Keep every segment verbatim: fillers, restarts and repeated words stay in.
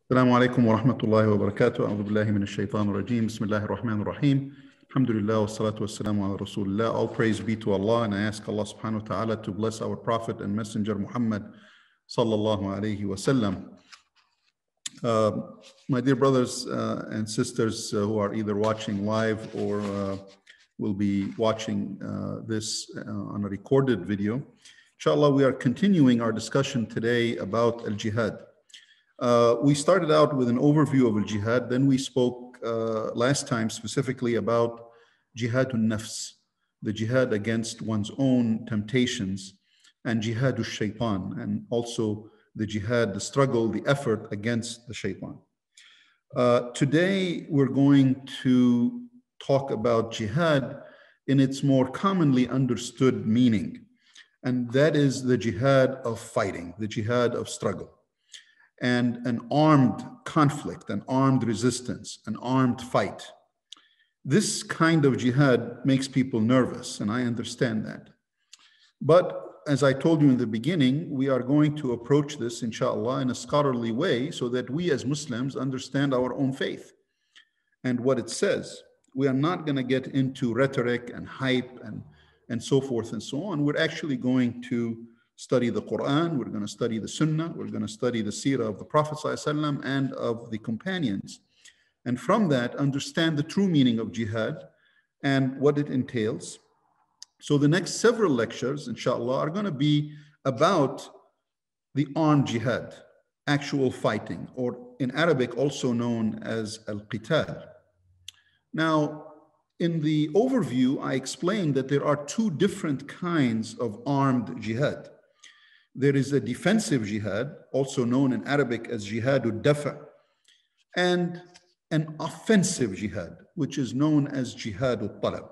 السلام عليكم ورحمة الله وبركاته. أعوذ بالله من الشيطان الرجيم. بسم الله الرحمن الرحيم. Alhamdulillah wassalatu wassalamu ala Rasulullah. All praise be to Allah, and I ask Allah subhanahu wa ta'ala to bless our Prophet and Messenger Muhammad sallallahu alayhi wa sallam. Uh, my dear brothers uh, and sisters uh, who are either watching live or uh, will be watching uh, this uh, on a recorded video, inshallah, we are continuing our discussion today about al-Jihad. Uh, we started out with an overview of al-Jihad, then we spoke uh, last time specifically about Jihadun Nafs, the Jihad against one's own temptations, and Jihadul Shaitan, and also the Jihad, the struggle, the effort against the Shaitan. Uh, today we're going to talk about Jihad in its more commonly understood meaning, and that is the Jihad of fighting, the Jihad of struggle. And an armed conflict, an armed resistance, an armed fight. This kind of jihad makes people nervous, and I understand that. But as I told you in the beginning, we are going to approach this, inshallah, in a scholarly way so that we as Muslims understand our own faith and what it says. We are not going to get into rhetoric and hype and, and so forth and so on. We're actually going to study the Quran, we're going to study the Sunnah, we're going to study the Seerah of the Prophet ﷺ and of the companions. And from that, understand the true meaning of jihad and what it entails. So the next several lectures, inshallah, are going to be about the armed jihad, actual fighting, or in Arabic also known as al-qital. Now, in the overview, I explained that there are two different kinds of armed jihad. There is a defensive jihad, also known in Arabic as jihadul dafa, and an offensive jihad, which is known as jihadul talab.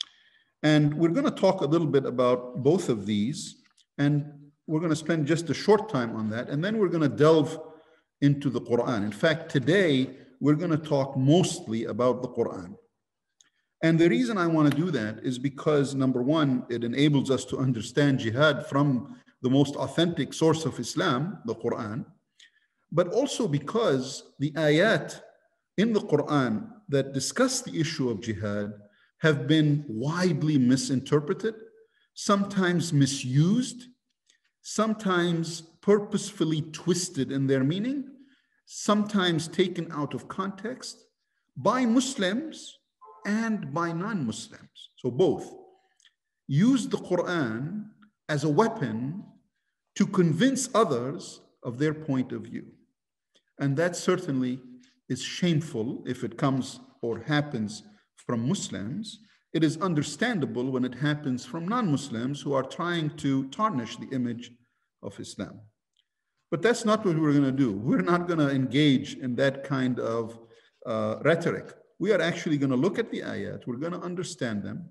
And we're going to talk a little bit about both of these, and we're going to spend just a short time on that, and then we're going to delve into the Quran. In fact, today, we're going to talk mostly about the Quran. And the reason I want to do that is because, number one, it enables us to understand jihad from the most authentic source of Islam, the Quran, but also because the ayat in the Quran that discuss the issue of jihad have been widely misinterpreted, sometimes misused, sometimes purposefully twisted in their meaning, sometimes taken out of context by Muslims and by non-Muslims. So both use the Quran as a weapon to convince others of their point of view. And that certainly is shameful if it comes or happens from Muslims. It is understandable when it happens from non-Muslims who are trying to tarnish the image of Islam. But that's not what we're going to do. We're not going to engage in that kind of uh, rhetoric. We are actually going to look at the ayat, we're going to understand them,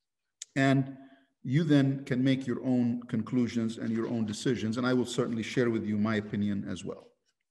and you then can make your own conclusions and your own decisions, and I will certainly share with you my opinion as well.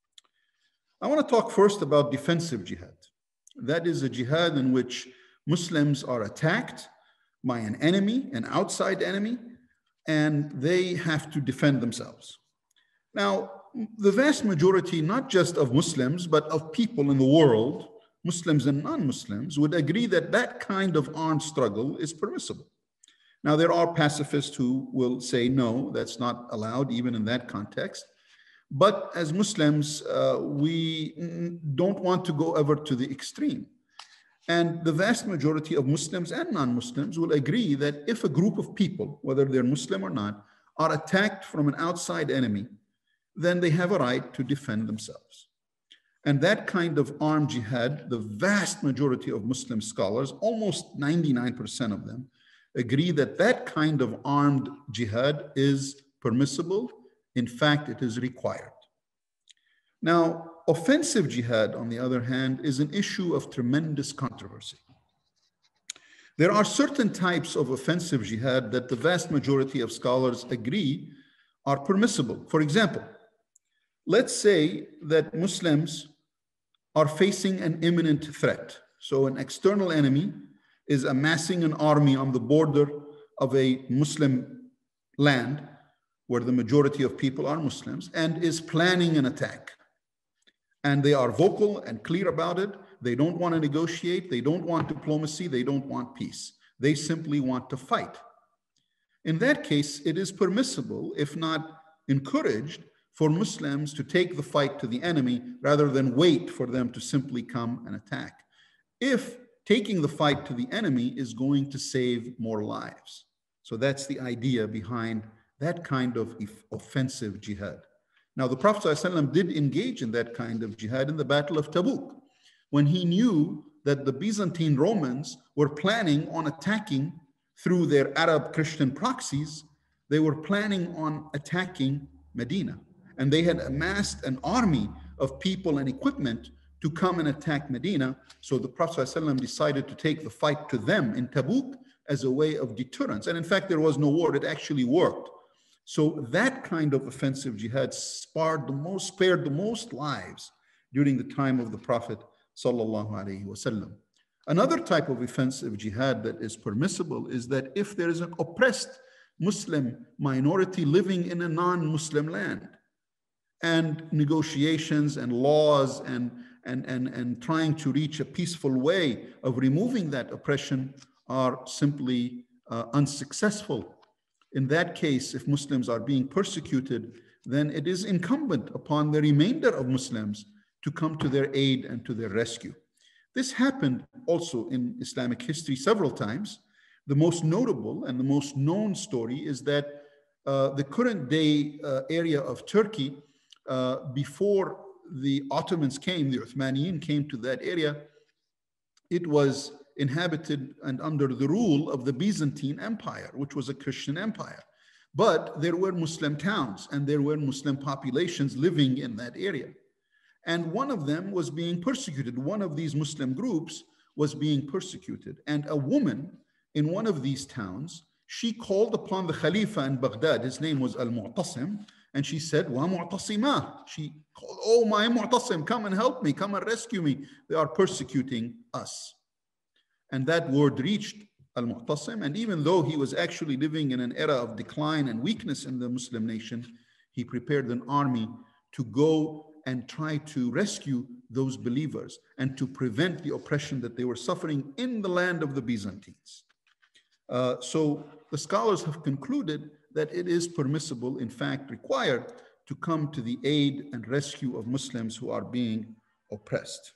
I want to talk first about defensive jihad. That is a jihad in which Muslims are attacked by an enemy, an outside enemy, and they have to defend themselves. Now, the vast majority, not just of Muslims, but of people in the world, Muslims and non-Muslims, would agree that that kind of armed struggle is permissible. Now, there are pacifists who will say, no, that's not allowed, even in that context. But as Muslims, uh, we don't want to go ever to the extreme. And the vast majority of Muslims and non-Muslims will agree that if a group of people, whether they're Muslim or not, are attacked from an outside enemy, then they have a right to defend themselves. And that kind of armed jihad, the vast majority of Muslim scholars, almost ninety-nine percent of them, agree that that kind of armed jihad is permissible. In fact, it is required. Now, offensive jihad, on the other hand, is an issue of tremendous controversy. There are certain types of offensive jihad that the vast majority of scholars agree are permissible. For example, let's say that Muslims are facing an imminent threat. So an external enemy is amassing an army on the border of a Muslim land where the majority of people are Muslims and is planning an attack. And they are vocal and clear about it. They don't want to negotiate. They don't want diplomacy. They don't want peace. They simply want to fight. In that case, it is permissible, if not encouraged, for Muslims to take the fight to the enemy rather than wait for them to simply come and attack, if taking the fight to the enemy is going to save more lives. So that's the idea behind that kind of offensive jihad. Now, the Prophet ﷺ did engage in that kind of jihad in the Battle of Tabuk, when he knew that the Byzantine Romans were planning on attacking through their Arab Christian proxies. They were planning on attacking Medina. And they had amassed an army of people and equipment to come and attack Medina. So the Prophet ﷺ decided to take the fight to them in Tabuk as a way of deterrence. And in fact, there was no war. It actually worked. So that kind of offensive jihad spared the most, spared the most lives during the time of the Prophet sallallahu alaihi wasallam. Another type of offensive jihad that is permissible is that if there is an oppressed Muslim minority living in a non-Muslim land, and negotiations and laws and, and, and, and trying to reach a peaceful way of removing that oppression are simply uh, unsuccessful. In that case, if Muslims are being persecuted, then it is incumbent upon the remainder of Muslims to come to their aid and to their rescue. This happened also in Islamic history several times. The most notable and the most known story is that uh, the current day uh, area of Turkey, uh, before the Ottomans came, the Uthmaniyin came to that area, it was inhabited and under the rule of the Byzantine Empire, which was a Christian empire. But there were Muslim towns and there were Muslim populations living in that area. And one of them was being persecuted. One of these Muslim groups was being persecuted. And a woman in one of these towns, she called upon the Khalifa in Baghdad. His name was Al-Mu'tasim. And she said, Wa Mu'tasima. She called, oh my Mu'tasim, come and help me, come and rescue me. They are persecuting us. And that word reached Al-Mu'tasim. And even though he was actually living in an era of decline and weakness in the Muslim nation, he prepared an army to go and try to rescue those believers and to prevent the oppression that they were suffering in the land of the Byzantines. Uh, so the scholars have concluded that it is permissible, in fact required, to come to the aid and rescue of Muslims who are being oppressed.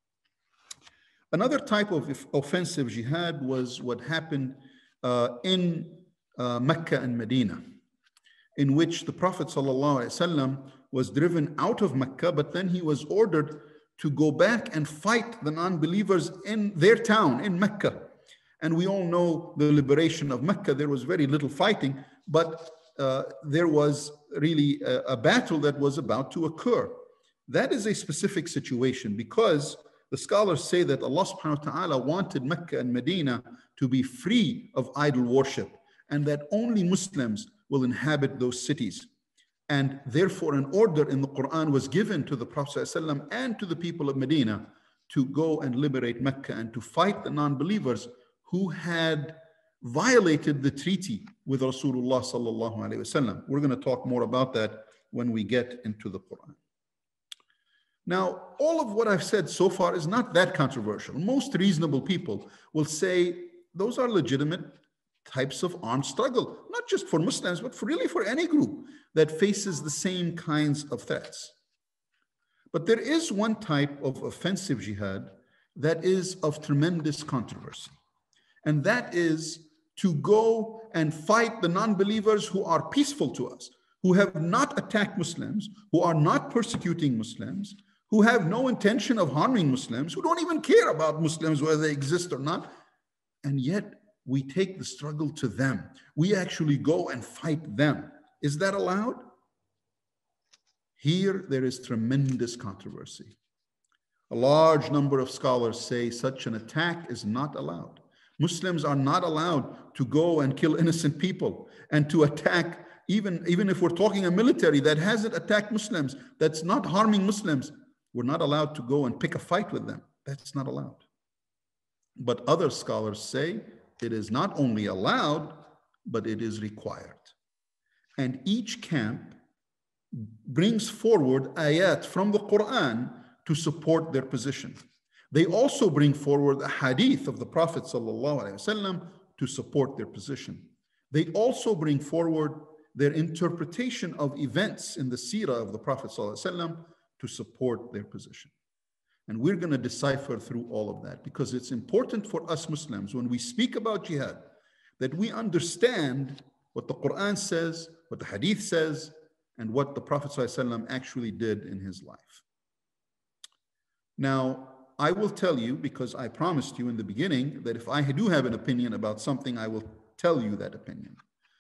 Another type of offensive jihad was what happened uh, in uh, Mecca and Medina, in which the Prophet ﷺ was driven out of Mecca, but then he was ordered to go back and fight the non-believers in their town, in Mecca. And we all know the liberation of Mecca. There was very little fighting, but uh, there was really a, a battle that was about to occur. That is a specific situation because the scholars say that Allah subhanahu wa ta'ala wanted Mecca and Medina to be free of idol worship and that only Muslims will inhabit those cities. And therefore an order in the Quran was given to the Prophet ﷺ and to the people of Medina to go and liberate Mecca and to fight the non-believers who had violated the treaty with Rasulullah sallallahu alaihi wasallam. We're going to talk more about that when we get into the Quran. Now, all of what I've said so far is not that controversial. Most reasonable people will say those are legitimate types of armed struggle, not just for Muslims, but for really for any group that faces the same kinds of threats. But there is one type of offensive jihad that is of tremendous controversy. And that is to go and fight the non-believers who are peaceful to us, who have not attacked Muslims, who are not persecuting Muslims, who have no intention of harming Muslims, who don't even care about Muslims, whether they exist or not. And yet we take the struggle to them. We actually go and fight them. Is that allowed? Here there is tremendous controversy. A large number of scholars say such an attack is not allowed. Muslims are not allowed to go and kill innocent people and to attack, even, even if we're talking a military that hasn't attacked Muslims, that's not harming Muslims, we're not allowed to go and pick a fight with them. That's not allowed. But other scholars say it is not only allowed, but it is required. And each camp brings forward ayat from the Quran to support their position. They also bring forward a hadith of the Prophet ﷺ to support their position. They also bring forward their interpretation of events in the seerah of the Prophet ﷺ to support their position. And we're going to decipher through all of that, because it's important for us Muslims, when we speak about jihad, that we understand what the Quran says, what the hadith says, and what the Prophet ﷺ actually did in his life. Now, I will tell you, because I promised you in the beginning that if I do have an opinion about something, I will tell you that opinion.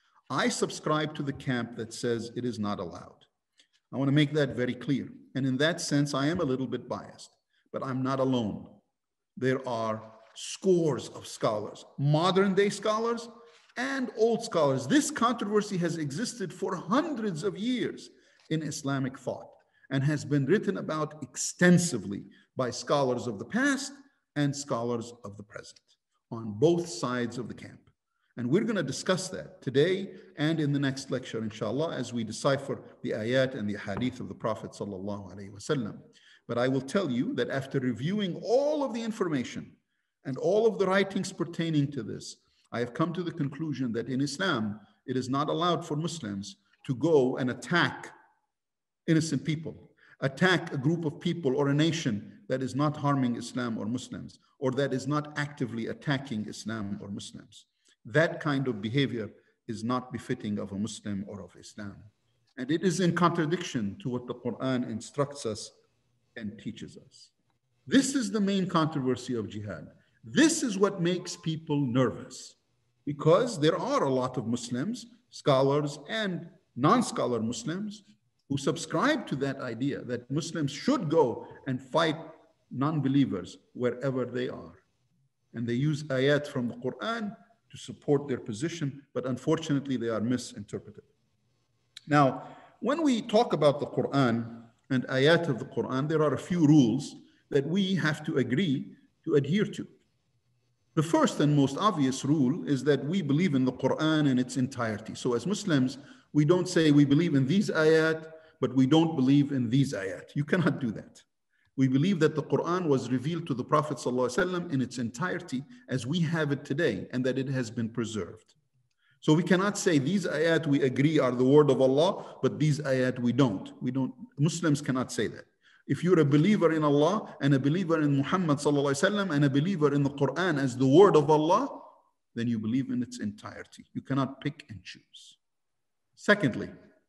I subscribe to the camp that says it is not allowed. I want to make that very clear. And in that sense, I am a little bit biased, but I'm not alone. There are scores of scholars, modern day scholars and old scholars. This controversy has existed for hundreds of years in Islamic thought and has been written about extensively by scholars of the past and scholars of the present on both sides of the camp. And we're going to discuss that today and in the next lecture, inshallah, as we decipher the ayat and the hadith of the Prophet sallallahu alaihi wasallam. But I will tell you that after reviewing all of the information and all of the writings pertaining to this, I have come to the conclusion that in Islam, it is not allowed for Muslims to go and attack innocent people, attack a group of people or a nation that is not harming Islam or Muslims, or that is not actively attacking Islam or Muslims. That kind of behavior is not befitting of a Muslim or of Islam. And it is in contradiction to what the Quran instructs us and teaches us. This is the main controversy of jihad. This is what makes people nervous, because there are a lot of Muslims, scholars and non-scholar Muslims, who subscribe to that idea that Muslims should go and fight non-believers wherever they are. And they use ayat from the Quran to support their position, but unfortunately they are misinterpreted. Now, when we talk about the Quran and ayat of the Quran, there are a few rules that we have to agree to adhere to. The first and most obvious rule is that we believe in the Quran in its entirety. So as Muslims, we don't say we believe in these ayat, but we don't believe in these ayat. You cannot do that. We believe that the Quran was revealed to the Prophet ﷺ in its entirety as we have it today, and that it has been preserved. So we cannot say these ayat we agree are the word of Allah, but these ayat we don't. We don't. Muslims cannot say that. If you're a believer in Allah and a believer in Muhammad ﷺ and a believer in the Quran as the word of Allah, then you believe in its entirety. You cannot pick and choose. Secondly,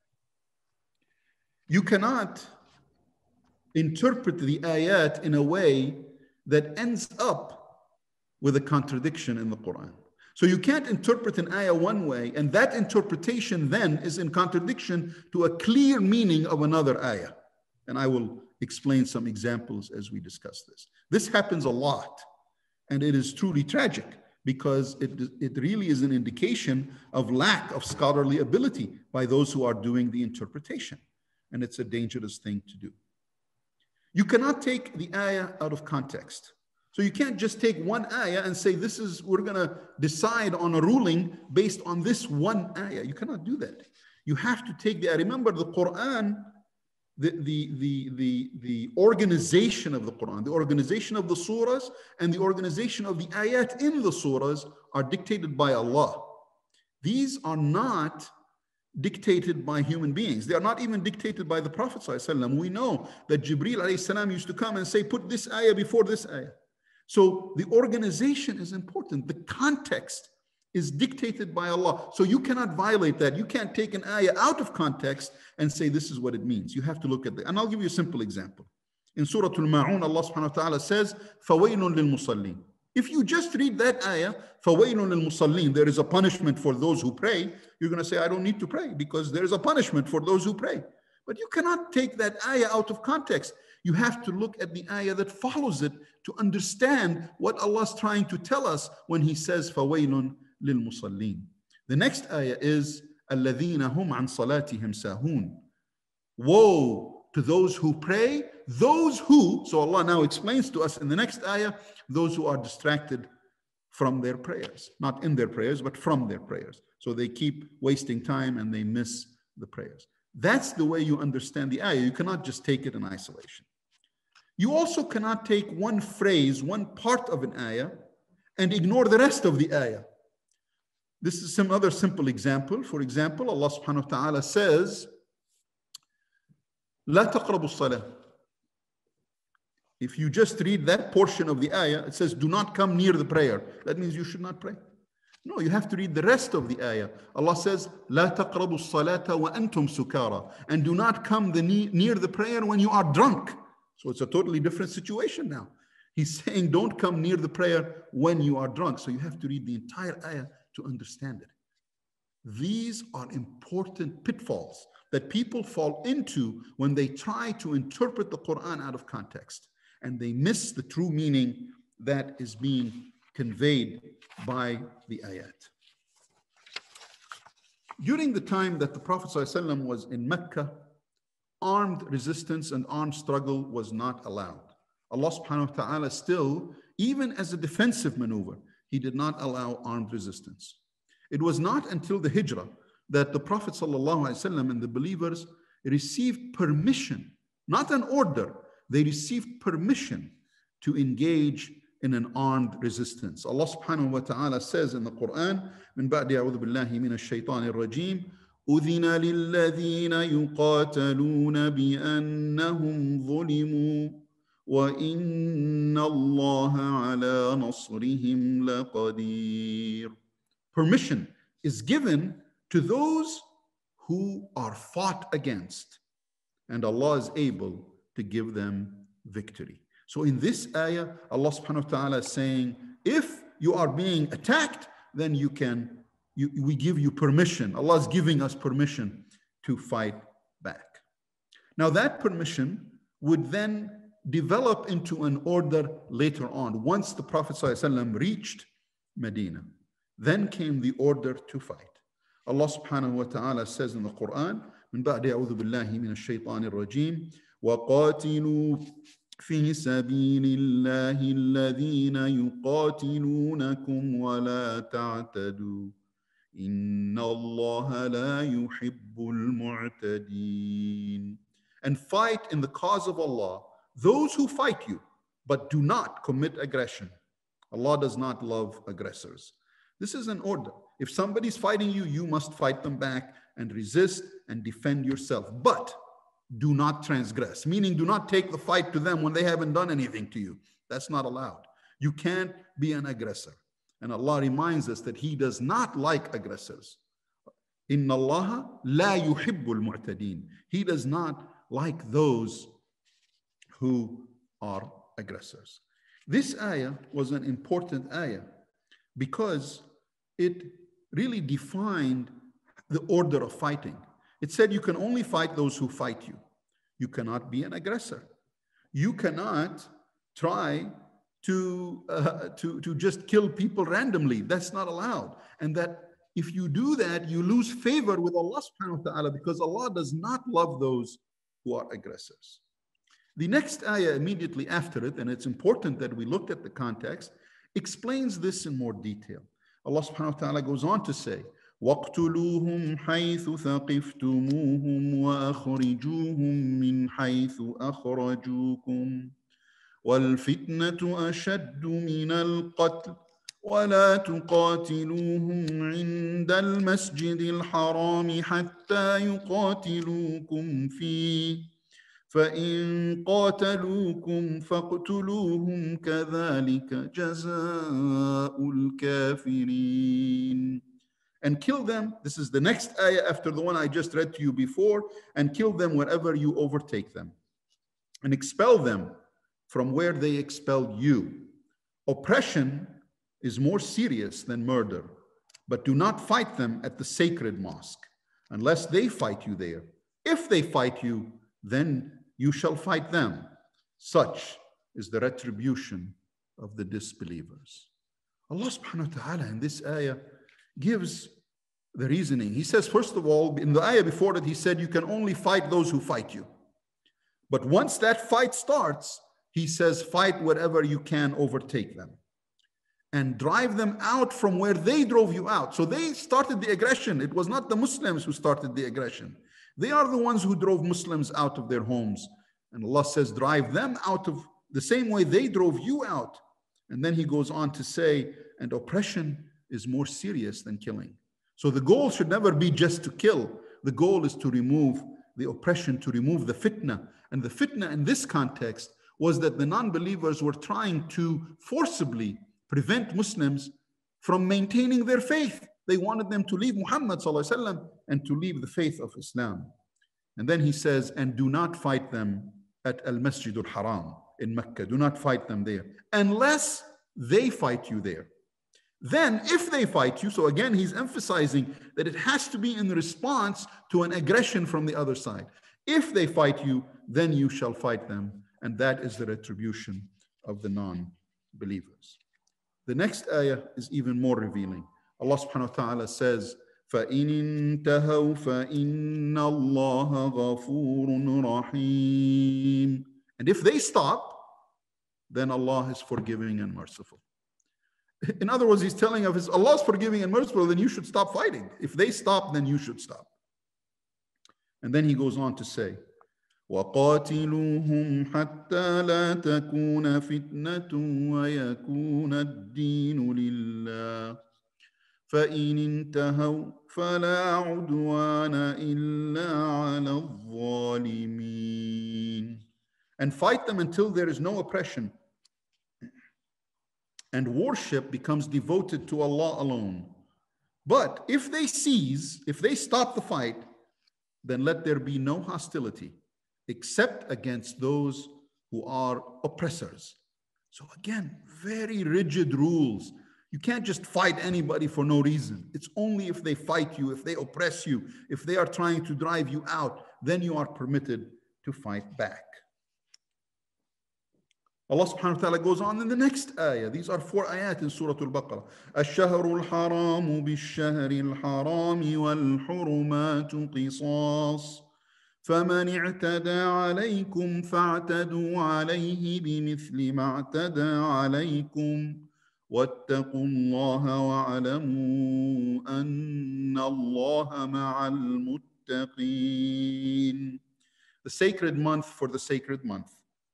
you cannot interpret the ayat in a way that ends up with a contradiction in the Quran. So you can't interpret an ayah one way, and that interpretation then is in contradiction to a clear meaning of another ayah. And I will explain some examples as we discuss this. This happens a lot, and it is truly tragic, because it, it really is an indication of lack of scholarly ability by those who are doing the interpretation. And it's a dangerous thing to do. You cannot take the ayah out of context. So you can't just take one ayah and say, this is, we're going to decide on a ruling based on this one ayah. You cannot do that. You have to take the, remember the Quran, the, the, the, the, the organization of the Quran, the organization of the surahs and the organization of the ayat in the surahs are dictated by Allah. These are not dictated by human beings. They are not even dictated by the Prophet ﷺ. We know that Jibreel alayhi salam used to come and say, put this ayah before this ayah. So the organization is important. The context is dictated by Allah. So you cannot violate that. You can't take an ayah out of context and say this is what it means. You have to look at it. And I'll give you a simple example. In Surah Al-Ma'un, Allah subhanahu wa ta'ala says, فَوَيْلٌ لِلْمُصَلِّينَ. If you just read that ayah, فَوَيْلٌ لِلْمُصَلِّينَ, there is a punishment for those who pray, you're going to say, I don't need to pray because there is a punishment for those who pray. But you cannot take that ayah out of context. You have to look at the ayah that follows it to understand what Allah is trying to tell us when He says, فَوَيْلٌ لِلْمُصَلِّينَ. The next ayah is, الَّذِينَ هُمْ عَنْ صَلَاتِهِمْ سَاهُونَ. Woe to those who pray, those who, so Allah now explains to us in the next ayah, those who are distracted from their prayers, not in their prayers, but from their prayers. So they keep wasting time and they miss the prayers. That's the way you understand the ayah. You cannot just take it in isolation. You also cannot take one phrase, one part of an ayah, and ignore the rest of the ayah. This is some other simple example. For example, Allah subhanahu wa ta'ala says, لا تقربوا الصلاة. If you just read that portion of the ayah, it says, do not come near the prayer. That means you should not pray. No, you have to read the rest of the ayah. Allah says, لا تقربوا الصلاة وأنتم سكارى. And do not come the near the prayer when you are drunk. So it's a totally different situation now. He's saying, don't come near the prayer when you are drunk. So you have to read the entire ayah to understand it. These are important pitfalls that people fall into when they try to interpret the Quran out of context, and they miss the true meaning that is being conveyed by the ayat. During the time that the Prophet ﷺ was in Mecca, armed resistance and armed struggle was not allowed. Allah subhanahu wa ta'ala still, even as a defensive maneuver, He did not allow armed resistance. It was not until the Hijrah that the Prophet ﷺ and the believers received permission, not an order, they received permission to engage in an armed resistance. Allah subhanahu wa ta'ala says in the Quran, من بعد أعوذ بالله من الشيطان الرجيم أذن للذين يقاتلون بأنهم ظلموا وإن الله على نصرهم لقدير. Permission is given to those who are fought against, and Allah is able to give them victory. So in this ayah, Allah subhanahu wa ta'ala is saying, if you are being attacked, then you can, you, we give you permission. Allah is giving us permission to fight back. Now that permission would then develop into an order later on. Once the Prophet ﷺ reached Medina, then came the order to fight. Allah subhanahu wa ta'ala says in the Quran, من بعد أعوذ بالله من الشيطان الرجيم وقاتلوا في سبيل الله الذين يقاتلونكم ولا تعتدوا إن الله لا يحب المعتدين. And fight in the cause of Allah those who fight you, but do not commit aggression. Allah does not love aggressors. This is an order. If somebody's fighting you, you must fight them back and resist and defend yourself. But do not transgress, meaning do not take the fight to them when they haven't done anything to you. That's not allowed. You can't be an aggressor. And Allah reminds us that He does not like aggressors. Inna Allah la yuhibbul mu'tadeen. He does not like those who are aggressors. This ayah was an important ayah because it really defined the order of fighting. It said you can only fight those who fight you. You cannot be an aggressor. You cannot try to, uh, to, to just kill people randomly. That's not allowed. And that if you do that, you lose favor with Allah subhanahu wa ta'ala, because Allah does not love those who are aggressors. The next ayah immediately after it, and it's important that we look at the context, explains this in more detail. Allah subhanahu wa ta'ala goes on to say, وَاقْتُلُوهُمْ حَيْثُ ثَقِفْتُمُوهُمْ وَأَخْرِجُوهُمْ مِنْ حَيْثُ أَخْرَجُوكُمْ وَالْفِتْنَةُ أَشَدُّ مِنَ الْقَتْلِ وَلَا تُقَاتِلُوهُمْ عِنْدَ الْمَسْجِدِ الْحَرَامِ حَتَّى يُقَاتِلُوكُمْ فِيهِ فَإِنْ قَاتَلُوكُمْ فَاقْتُلُوهُمْ كَذَلِكَ جَزَاءُ الْكَافِرِينَ. And kill them, this is the next ayah after the one I just read to you before, and kill them wherever you overtake them, and expel them from where they expelled you. Oppression is more serious than murder, but do not fight them at the sacred mosque, unless they fight you there. If they fight you, then you shall fight them. Such is the retribution of the disbelievers. Allah subhanahu wa ta'ala in this ayah gives the reasoning. He says, first of all, in the ayah before that, He said, you can only fight those who fight you. But once that fight starts, He says, fight wherever you can overtake them and drive them out from where they drove you out. So they started the aggression. It was not the Muslims who started the aggression. They are the ones who drove Muslims out of their homes And Allah says, drive them out of the same way they drove you out. And then he goes on to say, and oppression is more serious than killing. So the goal should never be just to kill. The goal is to remove the oppression, to remove the fitna. And the fitna in this context was that the non-believers were trying to forcibly prevent Muslims from maintaining their faith. They wanted them to leave Muhammad sallallahu alaihi wasallam and to leave the faith of Islam. And then he says, and do not fight them at Al-Masjid al-Haram in Mecca. Do not fight them there unless they fight you there. Then if they fight you, so again, he's emphasizing that it has to be in response to an aggression from the other side. If they fight you, then you shall fight them. And that is the retribution of the non-believers. The next ayah is even more revealing. Allah subhanahu wa ta'ala says, فَإِنِ انْتَهَوْا فَإِنَّ اللَّهَ غَفُورٌ رَحِيمٌ. And if they stop, then Allah is forgiving and merciful. In other words, he's telling us, Allah is forgiving and merciful, then you should stop fighting. If they stop, then you should stop. And then he goes on to say, وَقَاتِلُوهُمْ حَتَّى لَا تَكُونَ فِتْنَةٌ وَيَكُونَ الدِّينُ لِلَّهِ فَإِنِ انْتَهَوْا فَلَا عُدْوَانَ إِلَّا عَلَى الظَّالِمِينَ. And fight them until there is no oppression, and worship becomes devoted to Allah alone. But if they cease, if they stop the fight, then let there be no hostility except against those who are oppressors. So again, very rigid rules. You can't just fight anybody for no reason. It's only if they fight you, if they oppress you, if they are trying to drive you out, then you are permitted to fight back. Allah subhanahu wa ta'ala goes on in the next ayah. These are four ayat in Surah Al-Baqarah. الشهر الحرام بالشهر الحرام والحرمات قصاص فمن اعتدى عليكم فاعتدوا عليه بمثل ما اعتدى عليكم واتقوا الله واعلموا أن الله مع المتقين. The sacred month for the sacred month.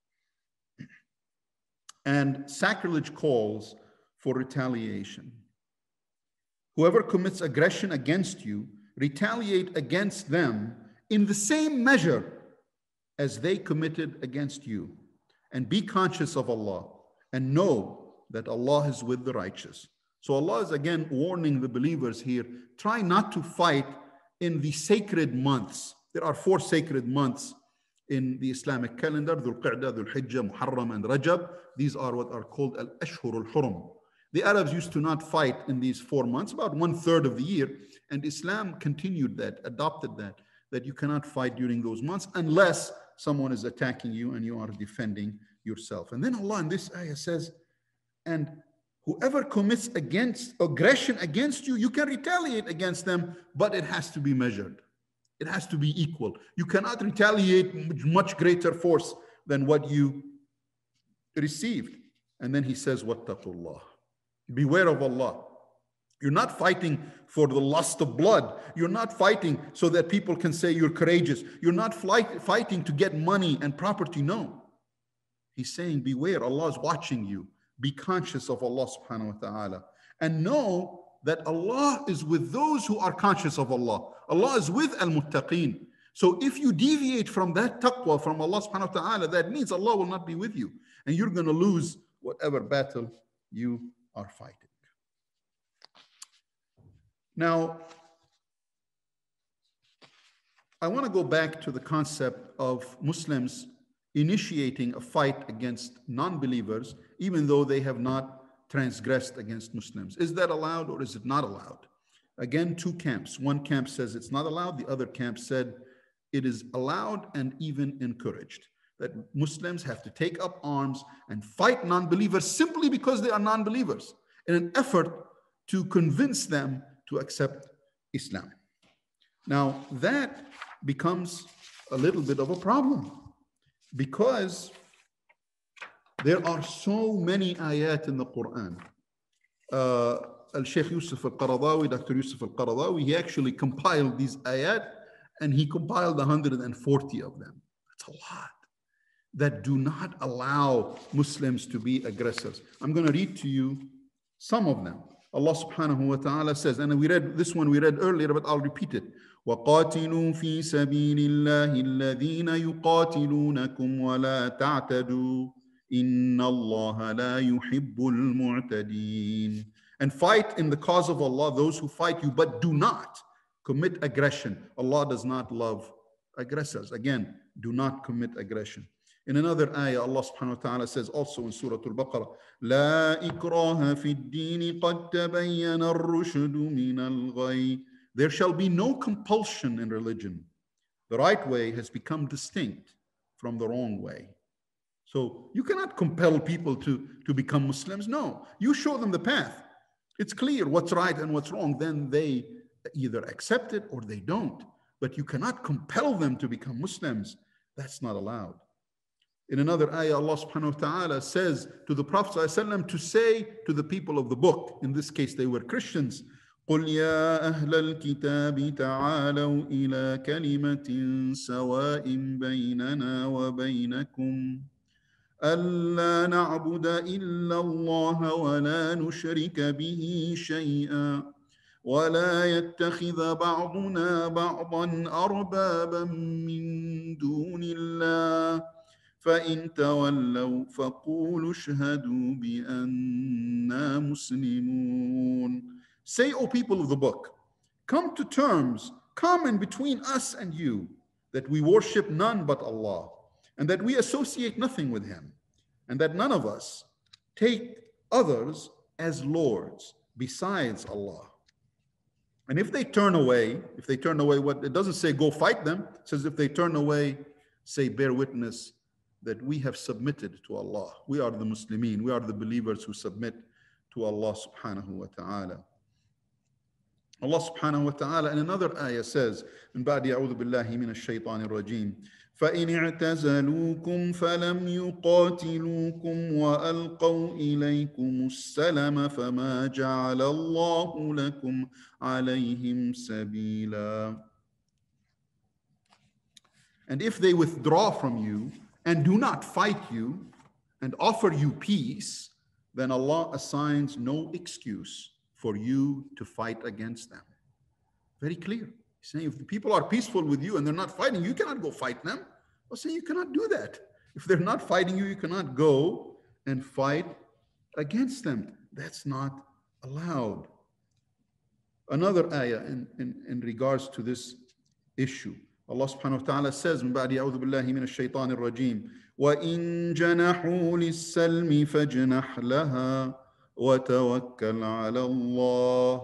And sacrilege calls for retaliation. Whoever commits aggression against you, retaliate against them in the same measure as they committed against you. And be conscious of Allah and know that Allah is with the righteous. So Allah is again warning the believers here, try not to fight in the sacred months. There are four sacred months in the Islamic calendar: Dhul Qa'dah, Dhul Hijjah, Muharram, and Rajab. These are what are called Al-Ashhur al-Hurum. The Arabs used to not fight in these four months, about one third of the year. And Islam continued that, adopted that, that you cannot fight during those months unless someone is attacking you and you are defending yourself. And then Allah in this ayah says, and whoever commits against aggression against you, you can retaliate against them, but it has to be measured. It has to be equal. You cannot retaliate much greater force than what you received. And then he says, wattaqullah. Beware of Allah. You're not fighting for the lust of blood. You're not fighting so that people can say you're courageous. You're not fight, fighting to get money and property. No. He's saying, beware. Allah is watching you. Be conscious of Allah subhanahu wa ta'ala. And know that Allah is with those who are conscious of Allah. Allah is with al-muttaqeen. So if you deviate from that taqwa from Allah subhanahu wa ta'ala, that means Allah will not be with you. And you're going to lose whatever battle you are fighting. Now, I want to go back to the concept of Muslims initiating a fight against non-believers, even though they have not transgressed against Muslims. Is that allowed or is it not allowed? Again, two camps. One camp says it's not allowed. The other camp said it is allowed and even encouraged. That Muslims have to take up arms and fight non-believers simply because they are non-believers in an effort to convince them to accept Islam. Now, that becomes a little bit of a problem because there are so many ayat in the Quran. Uh, Al-Sheikh Yusuf al-Qaradawi, Doctor Yusuf al-Qaradawi, he actually compiled these ayat and he compiled one hundred forty of them. That's a lot. that do not allow Muslims to be aggressors. I'm going to read to you some of them. Allah subhanahu wa ta'ala says, and we read this one we read earlier, but I'll repeat it. وَقَاتِلُوا فِي سَبِيلِ اللَّهِ الَّذِينَ يُقَاتِلُونَكُمْ وَلَا تَعْتَدُوا إِنَّ اللَّهَ لَا يُحِبُّ الْمُعْتَدِينَ. And fight in the cause of Allah those who fight you, but do not commit aggression. Allah does not love aggressors. Again, do not commit aggression. In another ayah, Allah subhanahu wa ta'ala says also in Surah Al-Baqarah, لا إكراه في الدين قد تبين الرشد من الغي. There shall be no compulsion in religion. The right way has become distinct from the wrong way. So you cannot compel people to, to become Muslims. No, you show them the path. It's clear what's right and what's wrong. Then they either accept it or they don't. But you cannot compel them to become Muslims. That's not allowed. In another ayah, Allah subhanahu wa ta'ala says to the Prophet ﷺ to say to the people of the book, in this case they were Christians, قُلْ يَا أَهْلَ الْكِتَابِ تَعَالَوْا إِلَى كَلِمَةٍ سَوَاءٍ بَيْنَنَا وَبَيْنَكُمْ أَلَّا نَعْبُدَ إِلَّا اللَّهَ وَلَا نُشْرِكَ بِهِ شَيْئًا وَلَا يَتَّخِذَ بَعْضُنَا بَعْضًا أَرْبَابًا مِّن دُونِ اللَّهِ فَإِن تَوَلَّوْا فَقُولُوا اشْهَدُوا بِأَنَّا مُسْلِمُونَ. Say, O people of the book, come to terms, common between us and you, that we worship none but Allah, and that we associate nothing with Him, and that none of us take others as lords besides Allah. And if they turn away, if they turn away, what it doesn't say go fight them, it says if they turn away, say bear witness that we have submitted to Allah. We are the Muslimin, we are the believers who submit to Allah subhanahu wa ta'ala. Allah subhanahu wa ta'ala in another ayah says, من بعد أعوذ بالله من الشيطان الرجيم فإن اعتزلوكم فلم يقاتلوكم وألقوا إليكم السلم فما جعل الله لكم عليهم سبيلا. And if they withdraw from you and do not fight you and offer you peace, then Allah assigns no excuse for you to fight against them. Very clear. He's saying if the people are peaceful with you and they're not fighting, you cannot go fight them. I'll say you cannot do that. If they're not fighting you, you cannot go and fight against them. That's not allowed. Another ayah in, in, in regards to this issue. Allah subhanahu wa ta'ala says, من بعد أعوذ بالله من الشيطان الرجيم وإن جنحوا للسلم فاجنح لها وتوكل على الله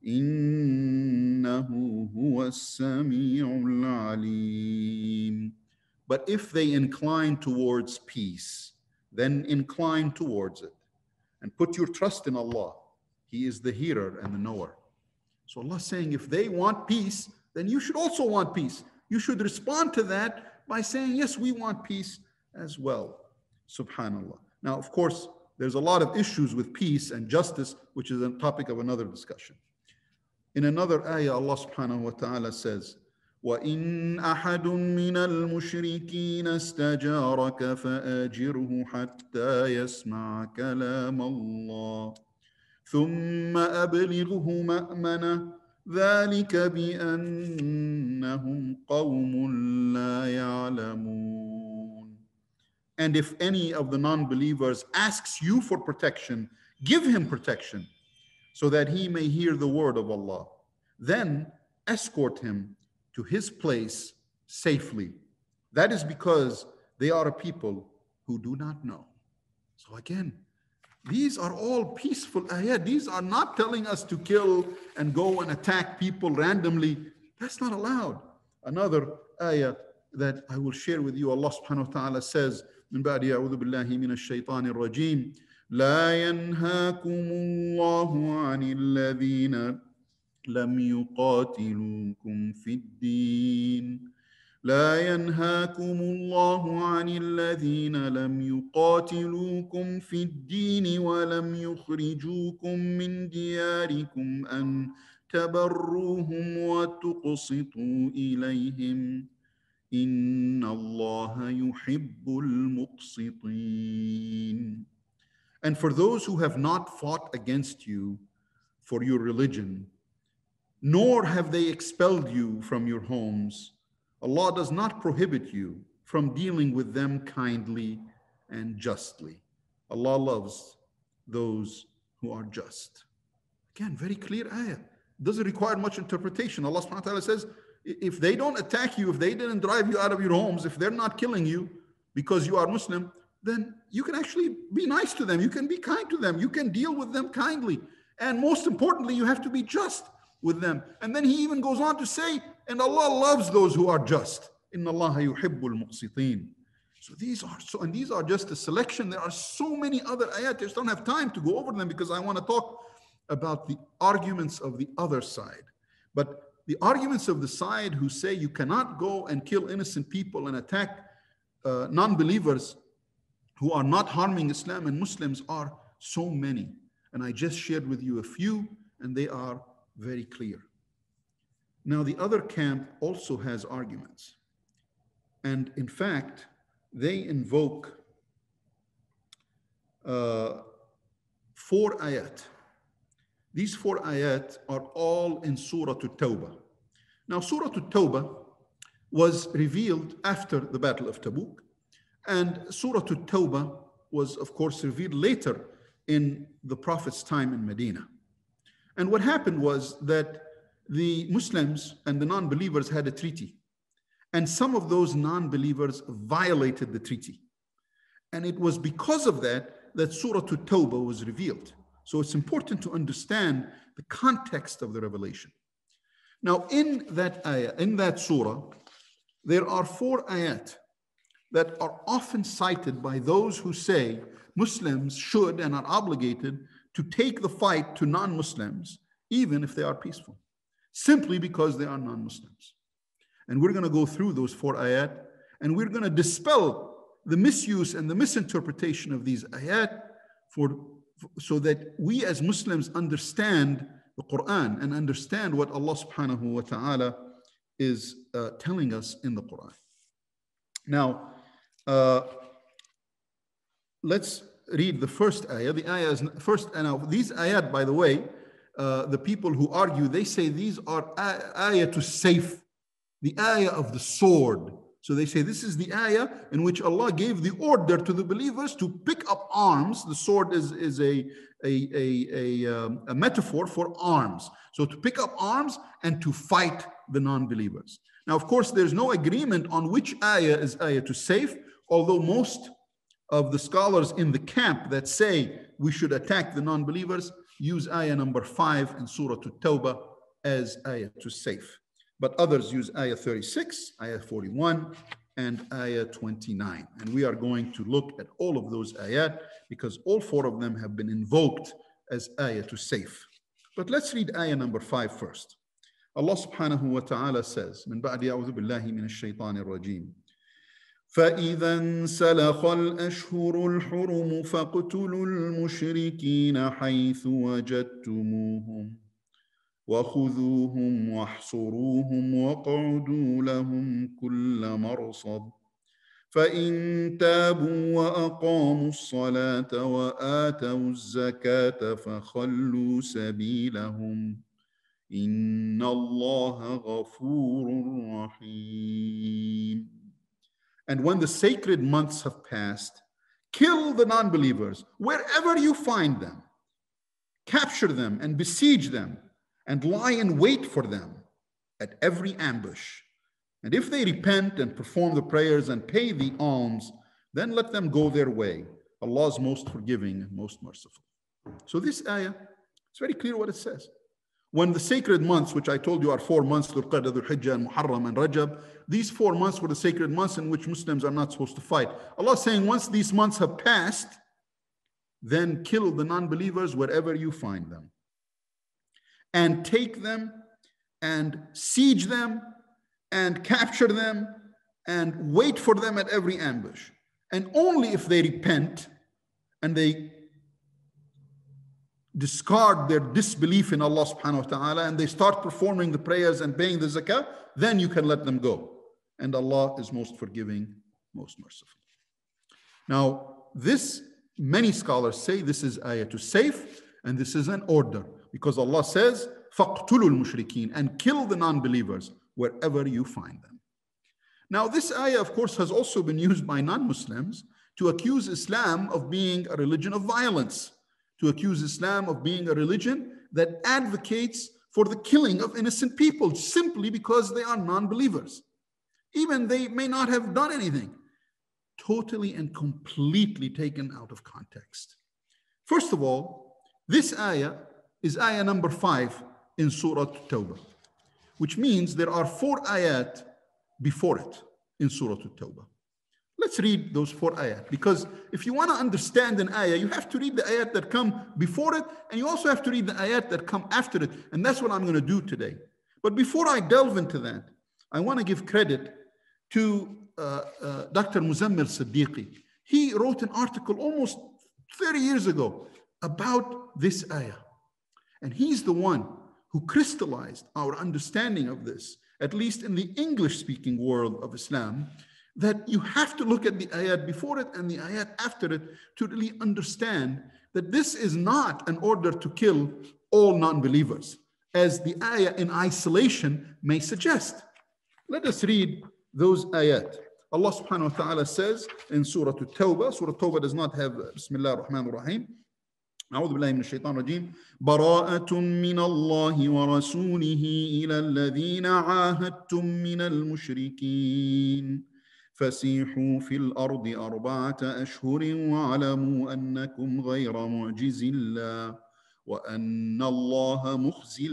إنه هو السميع العليم. But if they incline towards peace, then incline towards it and put your trust in Allah. He is the hearer and the knower. So Allah is saying if they want peace, then you should also want peace. You should respond to that by saying, yes, we want peace as well. Subhanallah. Now, of course, there's a lot of issues with peace and justice, which is a topic of another discussion. In another ayah, Allah subhanahu wa ta'ala says, وَإِنْ أَحَدٌ مِّنَ الْمُشْرِكِينَ اسْتَجَارَكَ فَآجِرْهُ حَتَّى يَسْمَعَ كَلَامَ اللَّهِ ثُمَّ أَبْلِغْهُ مَأْمَنَهُ ذَلِكَ بِأَنَّهُمْ قَوْمٌ لَا يَعْلَمُونَ. And if any of the non-believers asks you for protection, give him protection so that he may hear the word of Allah. Then escort him to his place safely. That is because they are a people who do not know. So again, these are all peaceful ayat. These are not telling us to kill and go and attack people randomly. That's not allowed. Another ayah that I will share with you, Allah subhanahu wa ta'ala says, من بعد أعوذ بالله من الشيطان الرجيم لا ينهاكم الله عن الذين لم يقاتلوكم في الدين لا ينهاكم الله عن الذين لم يقاتلوكم في الدين ولم يخرجوكم من دياركم أن تبروهم وتقسطوا إليهم إِنَّ اللَّهَ يُحِبُّ الْمُقْسِطِينَ. And for those who have not fought against you for your religion, nor have they expelled you from your homes, Allah does not prohibit you from dealing with them kindly and justly. Allah loves those who are just. Again, very clear ayah. Doesn't require much interpretation. Allah subhanahu wa ta'ala says, if they don't attack you, if they didn't drive you out of your homes, if they're not killing you because you are Muslim, then you can actually be nice to them. You can be kind to them. You can deal with them kindly. And most importantly, you have to be just with them. And then he even goes on to say, and Allah loves those who are just. Inna Allaha yuhibbul muqsitin. So these are so, and these are just a selection. There are so many other ayat. I just don't have time to go over them because I want to talk about the arguments of the other side. But the arguments of the side who say you cannot go and kill innocent people and attack uh, non-believers who are not harming Islam and Muslims are so many. And I just shared with you a few, and they are very clear. Now, the other camp also has arguments. And in fact, they invoke uh, four ayat. These four ayat are all in Surah At-Tawbah. Now, Surah At-Tawbah was revealed after the Battle of Tabuk. And Surah At-Tawbah was, of course, revealed later in the Prophet's time in Medina. And what happened was that the Muslims and the non-believers had a treaty. And some of those non-believers violated the treaty. And it was because of that that Surah At-Tawbah was revealed. So it's important to understand the context of the revelation. Now, in that ayah, in that surah, there are four ayat that are often cited by those who say Muslims should and are obligated to take the fight to non-Muslims, even if they are peaceful, simply because they are non-Muslims. And we're going to go through those four ayat, and we're going to dispel the misuse and the misinterpretation of these ayat for, so that we as Muslims understand the Quran and understand what Allah subhanahu wa ta'ala is uh, telling us in the Quran. Now, uh, let's read the first ayah. The ayah is first, and now these ayat, by the way, uh, the people who argue, they say these are ayah to safe, the ayah of the sword. So they say this is the ayah in which Allah gave the order to the believers to pick up arms. The sword is, is a, a, a, a, um, a metaphor for arms. So to pick up arms and to fight the non-believers. Now, of course, there's no agreement on which ayah is ayah to safe, although most of the scholars in the camp that say we should attack the non-believers use ayah number five in Surah At-Tawbah as ayah to safe. But others use ayah thirty-six, ayah forty-one, and ayah twenty-nine. And we are going to look at all of those ayat because all four of them have been invoked as ayah to safe. But let's read ayah number five first. Allah subhanahu wa ta'ala says, من بعد أعوذ بالله من الشيطان الرجيم. فإذا انسلخ الأشهر الحرم فاقتلوا المشركين حيث وجدتموهم وخذوهم واحصروهم واقعدوا لهم كل مرصد فإن تابوا وأقاموا الصلاة وآتوا الزكاة فخلوا سبيلهم إن الله غفور رحيم. And when the sacred months have passed, kill the non-believers wherever you find them, capture them and besiege them, and lie in wait for them at every ambush. And if they repent and perform the prayers and pay the alms, then let them go their way. Allah is most forgiving and most merciful. So this ayah, it's very clear what it says. When the sacred months, which I told you are four months, Dhul Qa'dah, Dhul Hijjah, and Muharram, and Rajab, these four months were the sacred months in which Muslims are not supposed to fight. Allah is saying once these months have passed, then kill the non-believers wherever you find them. And take them and siege them and capture them and wait for them at every ambush. And only if they repent and they discard their disbelief in Allah subhanahu wa ta'ala and they start performing the prayers and paying the zakah, then you can let them go. and Allah is most forgiving, most merciful. Now, this, many scholars say this is ayah to save, and this is an order, because Allah says, فَقْتُلُوا الْمُشْرِكِينَ, and kill the non-believers wherever you find them. Now, this ayah, of course, has also been used by non-Muslims to accuse Islam of being a religion of violence, to accuse Islam of being a religion that advocates for the killing of innocent people simply because they are non-believers. Even they may not have done anything. Totally and completely taken out of context. First of all, this ayah is ayah number five in Surah At-Tawbah, which means there are four ayat before it in Surah At-Tawbah. Let's read those four ayat, because if you want to understand an ayah, you have to read the ayat that come before it, and you also have to read the ayat that come after it, and that's what I'm going to do today. But before I delve into that, I want to give credit to uh, uh, Doctor Muzammil Siddiqui. He wrote an article almost thirty years ago about this ayah, and he's the one who crystallized our understanding of this, at least in the English-speaking world of Islam, that you have to look at the ayat before it and the ayat after it to really understand that this is not an order to kill all non-believers, as the ayah in isolation may suggest. Let us read those ayat. Allah subhanahu wa ta'ala says in Surah At-Tawbah, Surah At-Tawbah does not have Bismillah ar-Rahman ar-Rahim. أعوذ بالله من الشيطان الرجيم براءة من الله ورسوله إلى الذين عاهدتم من المشركين فسيحوا في الأرض أربعة أشهر واعلموا أنكم غير معجز الله وأن الله مخزي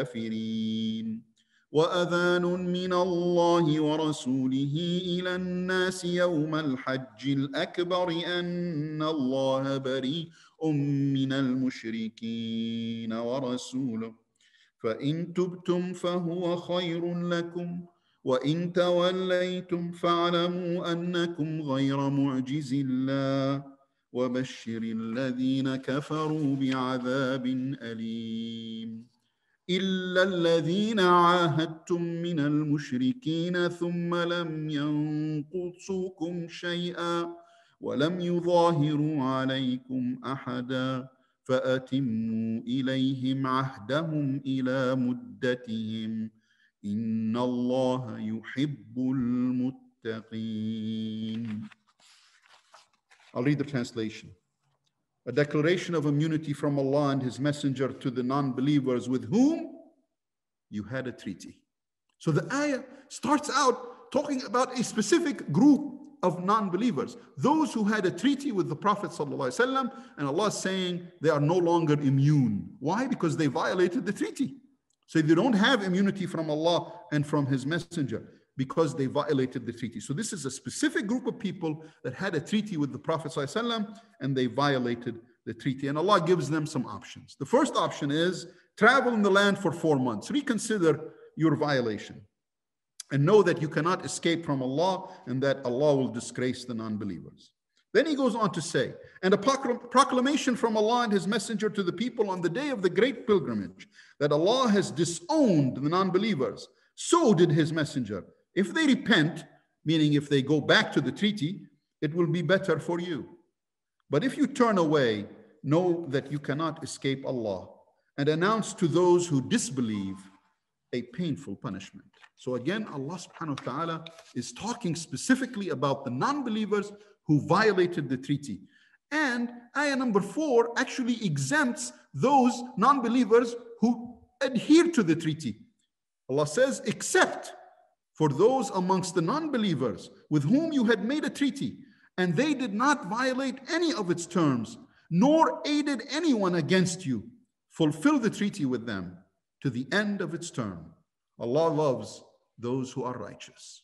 الكافرين وأذان من الله ورسوله إلى الناس يوم الحج الأكبر أن الله بريء من المشركين ورسوله فإن تبتم فهو خير لكم وإن توليتم فاعلموا أنكم غير معجز الله وبشر الذين كفروا بعذاب أليم إلا الذين عاهدتم من المشركين ثم لم ينقصوكم شيئا ولم يظاهروا عليكم أحدا فأتموا إليهم عهدهم إلى مدتهم إن الله يحب المتقين. I'll read the translation. A declaration of immunity from Allah and His Messenger to the non-believers with whom you had a treaty. So the ayah starts out talking about a specific group of non-believers, those who had a treaty with the Prophet ﷺ, and Allah is saying they are no longer immune. Why? Because they violated the treaty. So they don't have immunity from Allah and from His Messenger because they violated the treaty. So this is a specific group of people that had a treaty with the Prophet ﷺ and they violated the treaty. And Allah gives them some options. The first option is travel in the land for four months. Reconsider your violation and know that you cannot escape from Allah and that Allah will disgrace the non-believers. Then he goes on to say, and a proclamation from Allah and His Messenger to the people on the day of the great pilgrimage, that Allah has disowned the non-believers. So did His Messenger. If they repent, meaning if they go back to the treaty, it will be better for you. But if you turn away, know that you cannot escape Allah, and announce to those who disbelieve a painful punishment. So again, Allah subhanahu wa ta'ala is talking specifically about the non-believers who violated the treaty. And ayah number four actually exempts those non-believers who adhere to the treaty. Allah says, except for those amongst the non-believers with whom you had made a treaty, and they did not violate any of its terms, nor aided anyone against you, fulfill the treaty with them to the end of its term. Allah loves those who are righteous.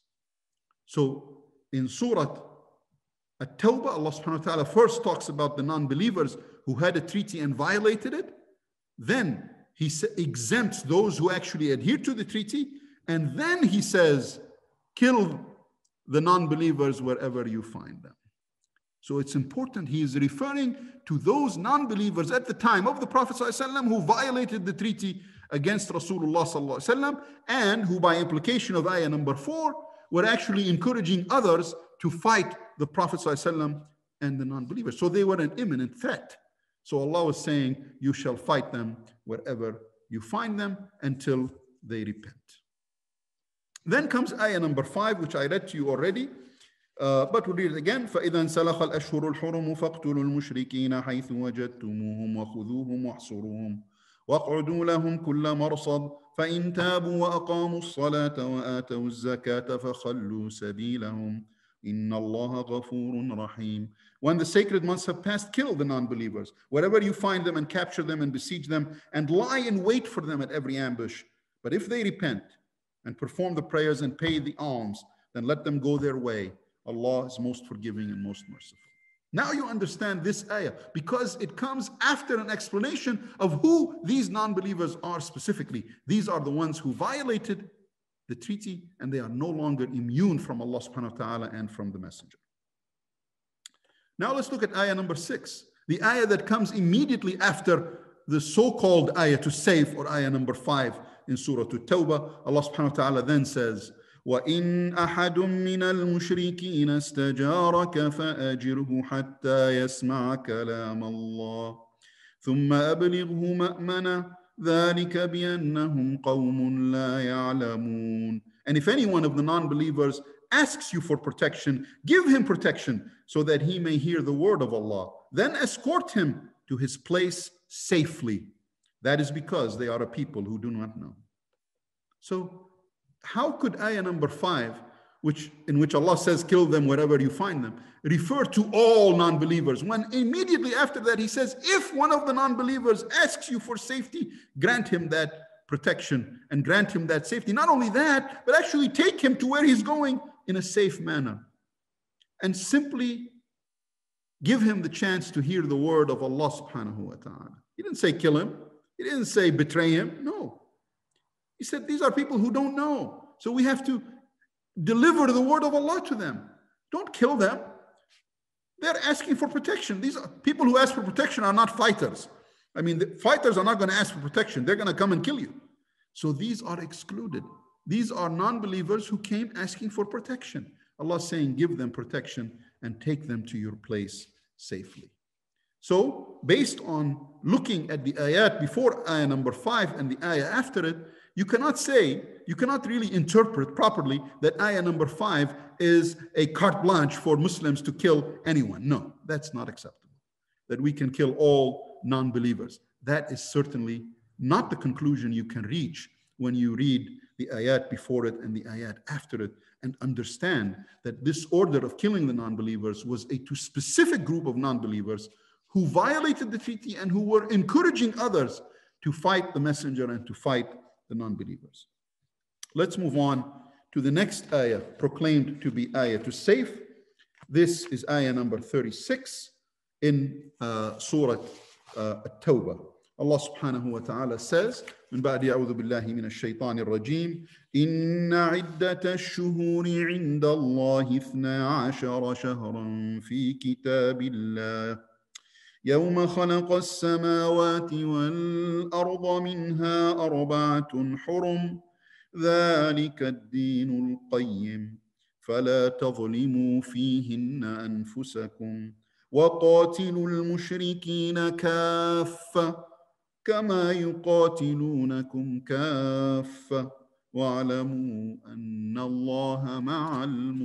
So in Surah At-Tawbah, Allah subhanahu wa ta'ala first talks about the non-believers who had a treaty and violated it. Then He exempts those who actually adhere to the treaty. And then He says, kill the non-believers wherever you find them. So it's important. He is referring to those non-believers at the time of the Prophet ﷺ who violated the treaty against Rasulullah ﷺ, and who by implication of ayah number four were actually encouraging others to fight the Prophet ﷺ and the non-believers. So they were an imminent threat. So Allah was saying, you shall fight them wherever you find them until they repent. Then comes ayah number five, which I read to you already. Uh, but we'll read it again. فَإِذَا انْسَلَخَ الْأَشْهُرُ الْحُرُمُ فَاقْتُلُوا الْمُشْرِكِينَ حَيْثُ وَجَدْتُمُوهُمْ وَخُذُوهُمْ وَاحْصُرُوهُمْ وَاقْعُدُوا لَهُمْ كُلَّ مَرْصَدٍ فَإِنْ تَابُوا وَأَقَامُوا الصَّلَاةَ وَآتَوُا الزَّكَاةَ فَخَلُّوا سَبِيلَهُمْ إِنَّ اللَّهَ غَفُورٌ رَحِيمٌ. When the sacred months have passed, kill the non-believers. Wherever you find them, and capture them and besiege them and lie in wait for them at every ambush. But if they repent and perform the prayers and pay the alms, then let them go their way. Allah is most forgiving and most merciful. Now you understand this ayah, because it comes after an explanation of who these non-believers are specifically. These are the ones who violated the treaty, and they are no longer immune from Allah subhanahu wa ta'ala and from the messenger. Now let's look at ayah number six, the ayah that comes immediately after the so-called ayah to save, or ayah number five in Surah At-Tawbah. Allah subhanahu wa ta'ala then says, وَإِنْ أَحَدٌ مِّنَ الْمُشْرِكِينَ اسْتَجَارَكَ فَأَجِرْهُ حَتَّى يَسْمَعَ كَلَامَ اللَّهِ ثُمَّ أَبْلِغْهُ مَأْمَنَهُ ذَلِكَ بِأَنَّهُمْ قَوْمٌ لَا يَعْلَمُونَ. And if any one of the non-believers asks you for protection, give him protection so that he may hear the word of Allah. Then escort him to his place safely. That is because they are a people who do not know. So how could ayah number five, which in which Allah says, kill them wherever you find them, refer to all non-believers, when immediately after that he says, if one of the non-believers asks you for safety, grant him that protection and grant him that safety. Not only that, but actually take him to where he's going in a safe manner, and simply give him the chance to hear the word of Allah subhanahu wa ta'ala. He didn't say kill him. He didn't say betray him. No. He said these are people who don't know. So we have to deliver the word of Allah to them. Don't kill them. They're asking for protection. These are people who ask for protection are not fighters. I mean, the fighters are not going to ask for protection. They're going to come and kill you. So these are excluded. These are non-believers who came asking for protection. Allah is saying, give them protection and take them to your place safely. So based on looking at the ayat before ayah number five and the ayah after it, you cannot say, you cannot really interpret properly that ayah number five is a carte blanche for Muslims to kill anyone. No, that's not acceptable. That we can kill all non-believers. That is certainly not the conclusion you can reach when you read the ayat before it and the ayat after it, and understand that this order of killing the non-believers was a to specific group of non-believers who violated the treaty and who were encouraging others to fight the messenger and to fight the non-believers. Let's move on to the next ayah, proclaimed to be ayah to save. This is ayah number thirty-six in uh, Surah uh, At-Tawbah. Allah subhanahu wa ta'ala says, من بعد أعوذ بالله من الشيطان الرجيم إن عدة الشهور عند الله اثنا عشر شهرا في كتاب الله يوم خلق السماوات والأرض منها أربعة حرم ذلك الدين القيم فلا تظلموا فيهن أنفسكم وقاتلوا المشركين كافة كما يقاتلونكم كافة واعلموا أن الله مع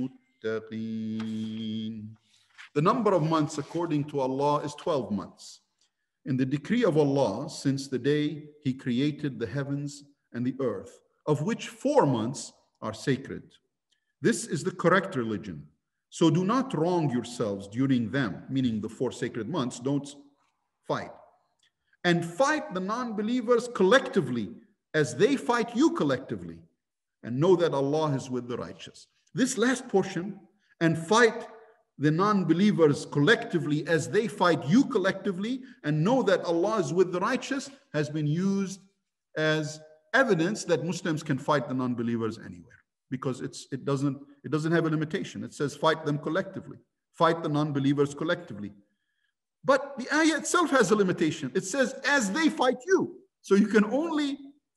المتقين. The number of months according to Allah is twelve months. In the decree of Allah, since the day He created the heavens and the earth, of which four months are sacred. This is the correct religion. So do not wrong yourselves during them, meaning the four sacred months. Don't fight. And fight the non-believers collectively as they fight you collectively. And know that Allah is with the righteous. This last portion, and fight the non-believers collectively as they fight you collectively, and know that Allah is with the righteous, has been used as evidence that Muslims can fight the non-believers anywhere, because it's it doesn't it doesn't have a limitation. It says fight them collectively, fight the non-believers collectively. But the ayah itself has a limitation. It says as they fight you. So you can only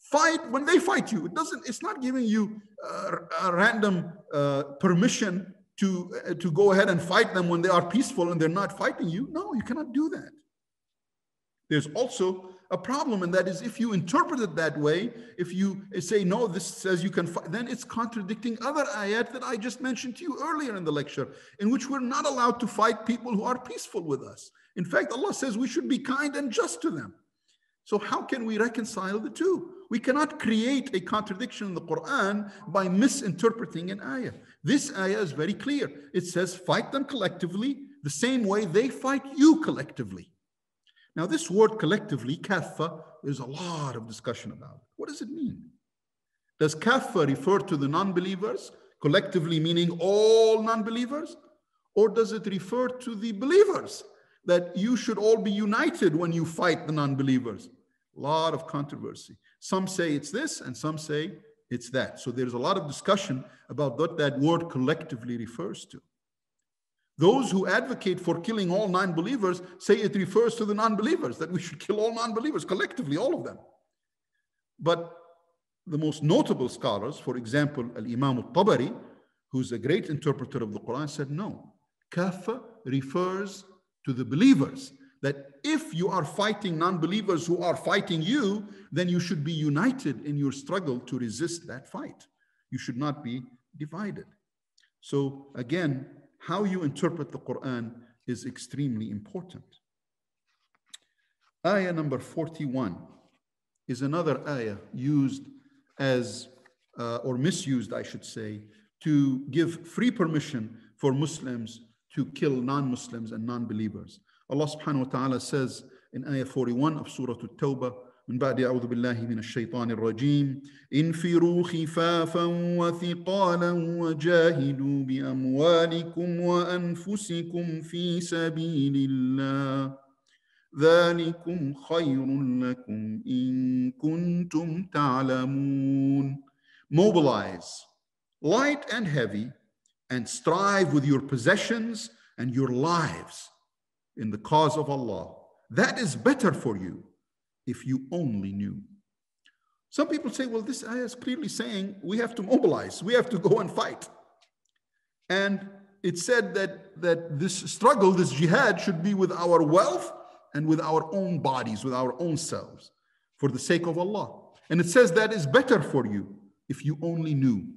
fight when they fight you. It doesn't, it's not giving you uh, a random uh, permission to, uh, to go ahead and fight them when they are peaceful and they're not fighting you. No, you cannot do that. There's also a problem, and that is if you interpret it that way, if you say, no, this says you can fight, then it's contradicting other ayat that I just mentioned to you earlier in the lecture, in which we're not allowed to fight people who are peaceful with us. In fact, Allah says we should be kind and just to them. So how can we reconcile the two? We cannot create a contradiction in the Quran by misinterpreting an ayah. This ayah is very clear. It says fight them collectively the same way they fight you collectively. Now this word collectively, kaffa, there's a lot of discussion about it. What does it mean? Does kaffa refer to the non-believers, collectively meaning all non-believers? Or does it refer to the believers, that you should all be united when you fight the non-believers? A lot of controversy. Some say it's this and some say it's that. So there's a lot of discussion about what that word collectively refers to. Those who advocate for killing all non-believers say it refers to the non-believers, that we should kill all non-believers collectively, all of them. But the most notable scholars, for example, Al-Imam al-Tabari, who's a great interpreter of the Quran, said no. Kaffa refers to the believers, that if you are fighting non-believers who are fighting you, then you should be united in your struggle to resist that fight. You should not be divided. So again, how you interpret the Quran is extremely important. Ayah number forty-one is another ayah used as, uh, or misused, I should say, to give free permission for Muslims to kill non-Muslims and non-believers. Allah subhanahu wa ta'ala says in ayah forty-one of Surah At-Tawbah, من بعد أعوذ بالله من الشيطان الرجيم انفروا خفافا وثقالا وجاهدوا بأموالكم وأنفسكم في سبيل الله ذلكم خير لكم إن كنتم تعلمون. Mobilize, light and heavy, and strive with your possessions and your lives in the cause of Allah. That is better for you if you only knew. Some people say, well, this ayah is clearly saying we have to mobilize, we have to go and fight. And it said that, that this struggle, this jihad, should be with our wealth and with our own bodies, with our own selves, for the sake of Allah. And it says that is better for you if you only knew.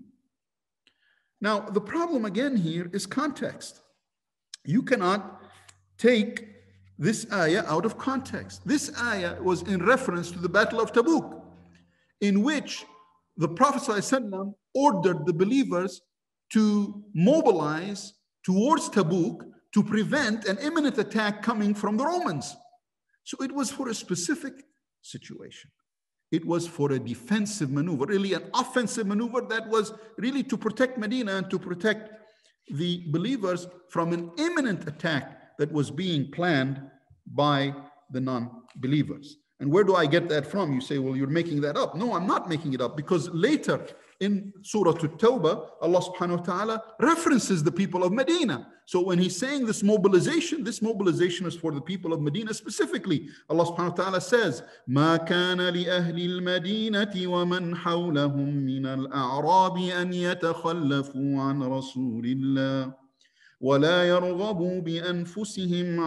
Now, the problem again here is context. You cannot take this ayah out of context. This ayah was in reference to the Battle of Tabuk, in which the Prophet ﷺ ordered the believers to mobilize towards Tabuk to prevent an imminent attack coming from the Romans. So it was for a specific situation. It was for a defensive maneuver, really an offensive maneuver that was really to protect Medina and to protect the believers from an imminent attack that was being planned by the non-believers. And where do I get that from? You say, well, you're making that up. No, I'm not making it up, because later in Surah At-Tawbah, Allah subhanahu wa ta'ala references the people of Medina. So when he's saying this mobilization, this mobilization is for the people of Medina specifically. Allah subhanahu wa ta'ala says, مَا كَانَ لِأَهْلِ الْمَدِينَةِ وَمَنْ حَوْلَهُمْ مِنَ الْأَعْرَابِ أَنْ يَتَخَلَّفُوا عَنْ رَسُولِ اللَّهِ وَلَا يَرْغَبُوا بِأَنفُسِهِمْ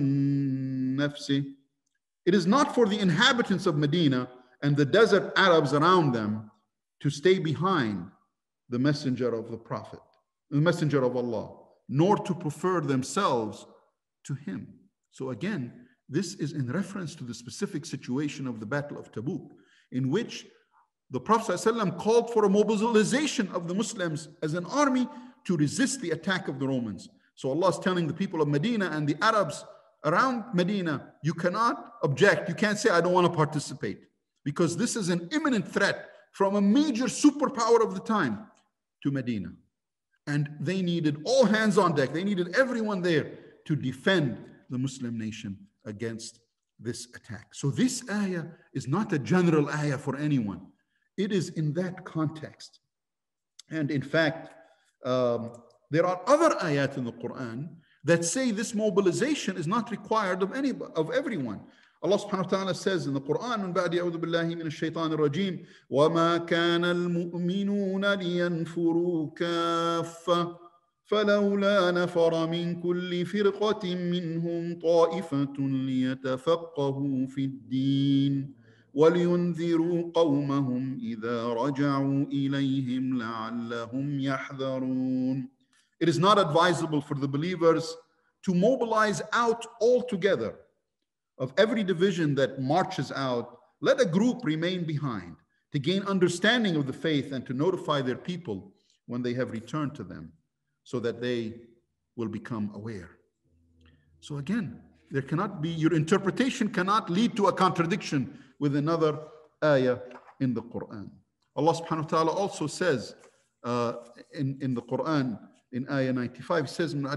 عَنْ نَفْسِهِ. It is not for the inhabitants of Medina and the desert Arabs around them to stay behind the messenger of the Prophet, the messenger of Allah, nor to prefer themselves to him. So again, this is in reference to the specific situation of the Battle of Tabuk, in which the Prophet ﷺ called for a mobilization of the Muslims as an army to resist the attack of the Romans. So Allah is telling the people of Medina and the Arabs around Medina, you cannot object. You can't say, I don't want to participate, because this is an imminent threat from a major superpower of the time to Medina. And they needed all hands on deck. They needed everyone there to defend the Muslim nation against this attack. So this ayah is not a general ayah for anyone. It is in that context. And in fact, um, there are other ayat in the Quran that say this mobilization is not required of any of everyone. Allah subhanahu wa ta'ala says in the Quran, من بعد أعوذ بالله من الشيطان الرجيم وما كان المؤمنون لينفروا كافة فلولا نفر من كل فرقة منهم طائفة ليتفقهوا في الدين ولينذروا قومهم إذا رجعوا إليهم لعلهم يحذرون. It is not advisable for the believers to mobilize out altogether. Of every division that marches out, let a group remain behind to gain understanding of the faith and to notify their people when they have returned to them, so that they will become aware. So again, there cannot be, your interpretation cannot lead to a contradiction with another ayah in the Quran. Allah subhanahu wa ta'ala also says uh, in, in the Quran, in ayah ninety-five, it says, لا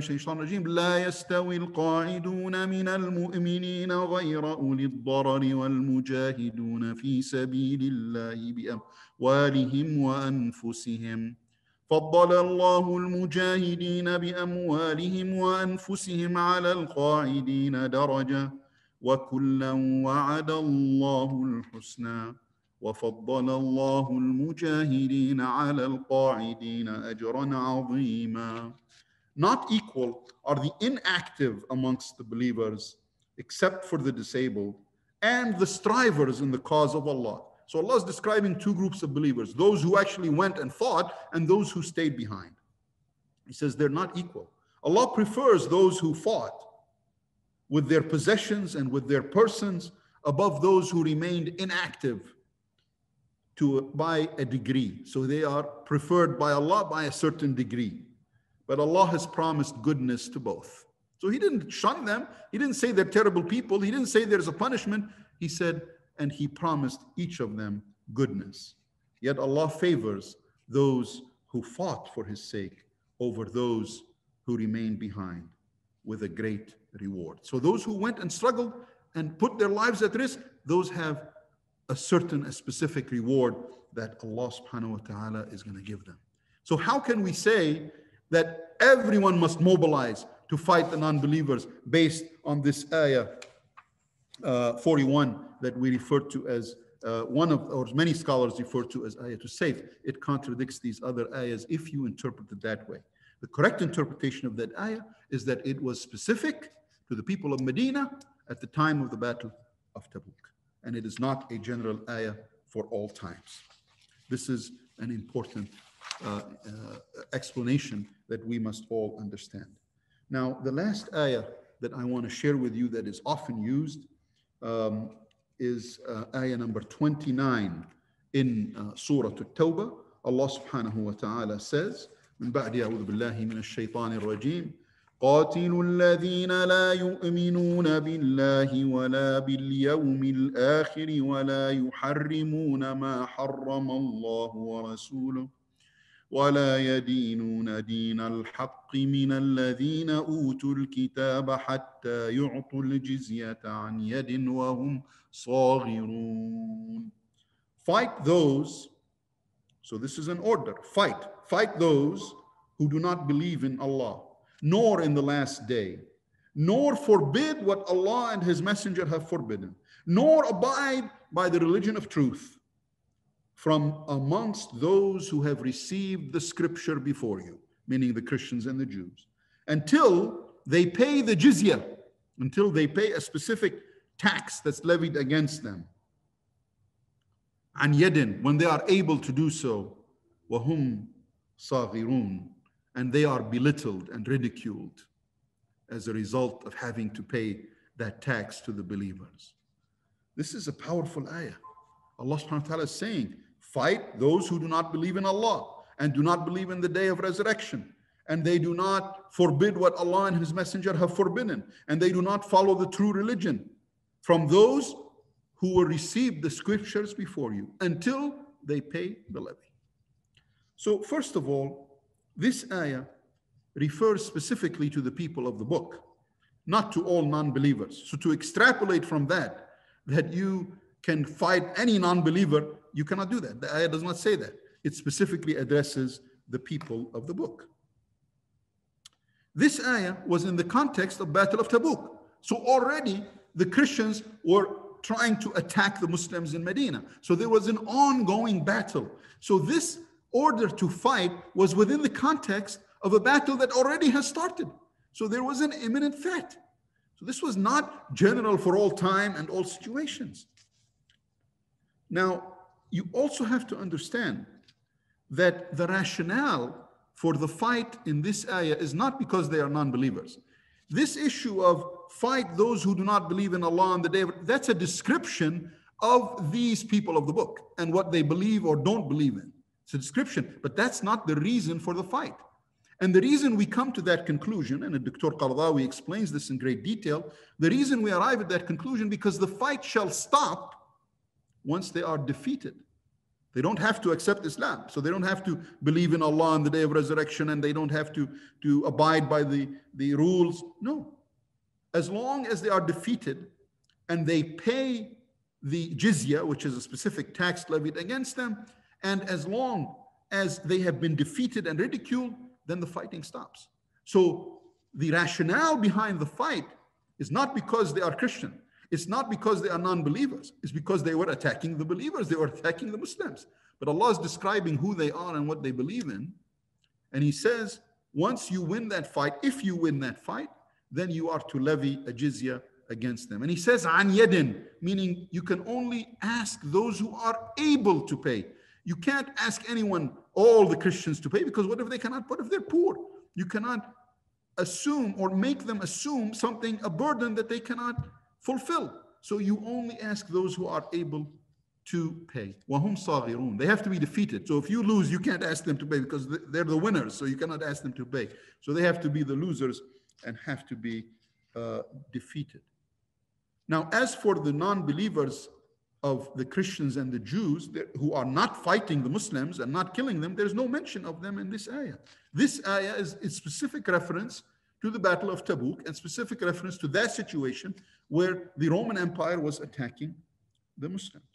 يستوي القاعدون من المؤمنين غير أولي الضرر والمجاهدون في سبيل الله بأموالهم وأنفسهم فضل الله المجاهدين بأموالهم وأنفسهم على القاعدين درجة وكلا وعد الله الحسنى وفضل الله المجاهدين على القاعدين أجرا عظيما. Not equal are the inactive amongst the believers, except for the disabled, and the strivers in the cause of Allah. So Allah is describing two groups of believers, those who actually went and fought and those who stayed behind. He says they're not equal. Allah prefers those who fought with their possessions and with their persons above those who remained inactive to by a degree. So they are preferred by Allah by a certain degree. But Allah has promised goodness to both. So He didn't shun them. He didn't say they're terrible people. He didn't say there's a punishment. He said, and He promised each of them goodness. Yet Allah favors those who fought for His sake over those who remained behind with a great reward. So those who went and struggled and put their lives at risk, those have a certain, a specific reward that Allah subhanahu wa ta'ala is going to give them. So how can we say that everyone must mobilize to fight the non-believers based on this ayah uh, forty-one that we refer to as uh, one of, or many scholars refer to as ayah to safe? It contradicts these other ayahs if you interpret it that way. The correct interpretation of that ayah is that it was specific to the people of Medina at the time of the Battle of Tabuk. And it is not a general ayah for all times. This is an important uh, uh, explanation that we must all understand. Now, the last ayah that I want to share with you that is often used um, is uh, ayah number twenty-nine in uh, Surah At-Tawbah. Allah subhanahu wa ta'ala says, من بعد أعوذ بالله من الشيطان الرجيم قاتلوا الذين لا يؤمنون بالله ولا باليوم الآخر ولا يحرمون ما حرم الله ورسوله ولا يدينون دين الحق من الذين أوتوا الكتاب حتى يعطوا الجزية عن يد وهم صاغرون. Fight those, so this is an order, fight, fight those who do not believe in Allah, nor in the last day, nor forbid what Allah and His Messenger have forbidden, nor abide by the religion of truth from amongst those who have received the scripture before you, meaning the Christians and the Jews, until they pay the jizya, until they pay a specific tax that's levied against them. An yadin, when they are able to do so, wahum saghirun, and they are belittled and ridiculed as a result of having to pay that tax to the believers. This is a powerful ayah. Allah subhanahu wa ta'ala is saying, fight those who do not believe in Allah and do not believe in the day of resurrection, and they do not forbid what Allah and His Messenger have forbidden, and they do not follow the true religion from those who will receive the scriptures before you until they pay the levy. So first of all, this ayah refers specifically to the people of the book, not to all non-believers. So to extrapolate from that, that you can fight any non-believer, you cannot do that. The ayah does not say that. It specifically addresses the people of the book. This ayah was in the context of Battle of Tabuk. So already the Christians were trying to attack the Muslims in Medina. So there was an ongoing battle. So this order to fight was within the context of a battle that already has started. So there was an imminent threat. So this was not general for all time and all situations. Now, you also have to understand that the rationale for the fight in this ayah is not because they are non-believers. This issue of fight those who do not believe in Allah on the day of, that's a description of these people of the book and what they believe or don't believe in. It's a description, but that's not the reason for the fight. And the reason we come to that conclusion, and Doctor Qaradawi explains this in great detail, the reason we arrive at that conclusion because the fight shall stop once they are defeated. They don't have to accept Islam. So they don't have to believe in Allah on the day of resurrection, and they don't have to, to abide by the, the rules. No. As long as they are defeated and they pay the jizya, which is a specific tax levied against them, and as long as they have been defeated and ridiculed, then the fighting stops. So the rationale behind the fight is not because they are Christian. It's not because they are non-believers. It's because they were attacking the believers. They were attacking the Muslims. But Allah is describing who they are and what they believe in. And He says, once you win that fight, if you win that fight, then you are to levy a jizya against them. And He says, an yadin, meaning you can only ask those who are able to pay. You can't ask anyone, all the Christians to pay, because what if they cannot, what if they're poor? You cannot assume or make them assume something, a burden that they cannot fulfill. So you only ask those who are able to pay. وَهُمْ صَاغِرُونَ. They have to be defeated. So if you lose, you can't ask them to pay because they're the winners. So you cannot ask them to pay. So they have to be the losers and have to be uh, defeated. Now, as for the non-believers of the Christians and the Jews who are not fighting the Muslims and not killing them, there's no mention of them in this ayah. This ayah is a specific reference to the Battle of Tabuk and specific reference to that situation where the Roman Empire was attacking the Muslims.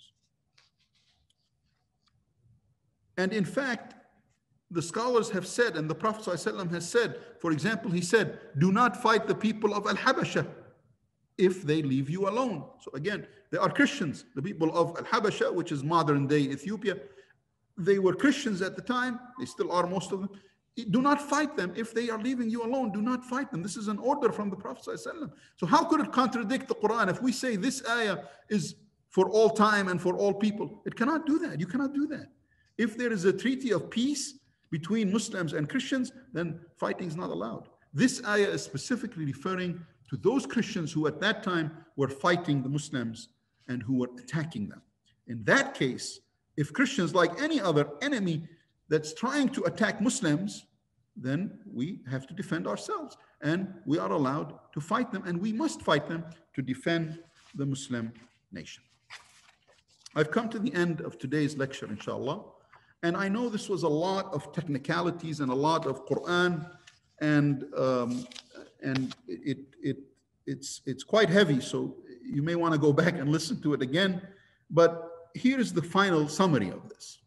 And in fact, the scholars have said, and the Prophet ﷺ has said, for example, he said, do not fight the people of Al-Habasha if they leave you alone. So again, they are Christians, the people of Al-Habasha, which is modern day Ethiopia. They were Christians at the time. They still are, most of them. Do not fight them if they are leaving you alone. Do not fight them. This is an order from the Prophet ﷺ. So how could it contradict the Quran if we say this ayah is for all time and for all people? It cannot do that. You cannot do that. If there is a treaty of peace between Muslims and Christians, then fighting is not allowed. This ayah is specifically referring to those Christians who at that time were fighting the Muslims and who were attacking them. In that case, if Christians, like any other enemy that's trying to attack Muslims, then we have to defend ourselves and we are allowed to fight them, and we must fight them to defend the Muslim nation. I've come to the end of today's lecture, inshallah. And I know this was a lot of technicalities and a lot of Quran, and um, and it it it's it's quite heavy. So you may want to go back and listen to it again. But here is the final summary of this.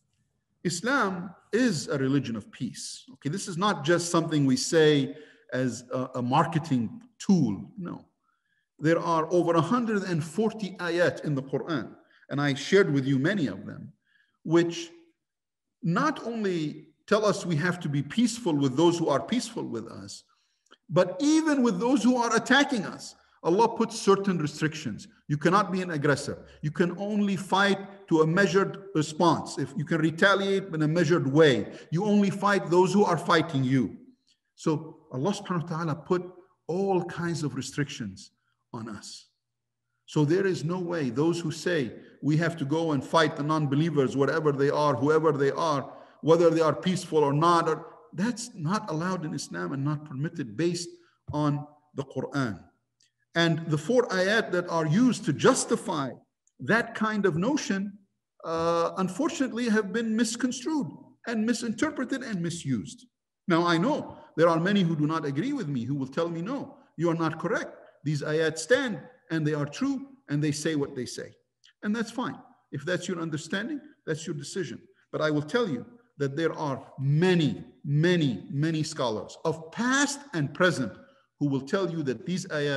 Islam is a religion of peace. Okay, this is not just something we say as a, a marketing tool. No, there are over one hundred forty ayat in the Quran, and I shared with you many of them, which not only tell us we have to be peaceful with those who are peaceful with us, but even with those who are attacking us. Allah puts certain restrictions. You cannot be an aggressor. You can only fight to a measured response. If you can retaliate in a measured way, you only fight those who are fighting you. So Allah subhanahu wa ta'ala put all kinds of restrictions on us. So there is no way those who say we have to go and fight the non-believers, wherever they are, whoever they are, whether they are peaceful or not, or, that's not allowed in Islam and not permitted based on the Quran. And the four ayat that are used to justify that kind of notion, uh, unfortunately, have been misconstrued and misinterpreted and misused. Now, I know there are many who do not agree with me, who will tell me, no, you are not correct. These ayat stand and they are true and they say what they say. And that's fine. If that's your understanding, that's your decision. But I will tell you that there are many, many, many scholars of past and present who will tell you that these ayat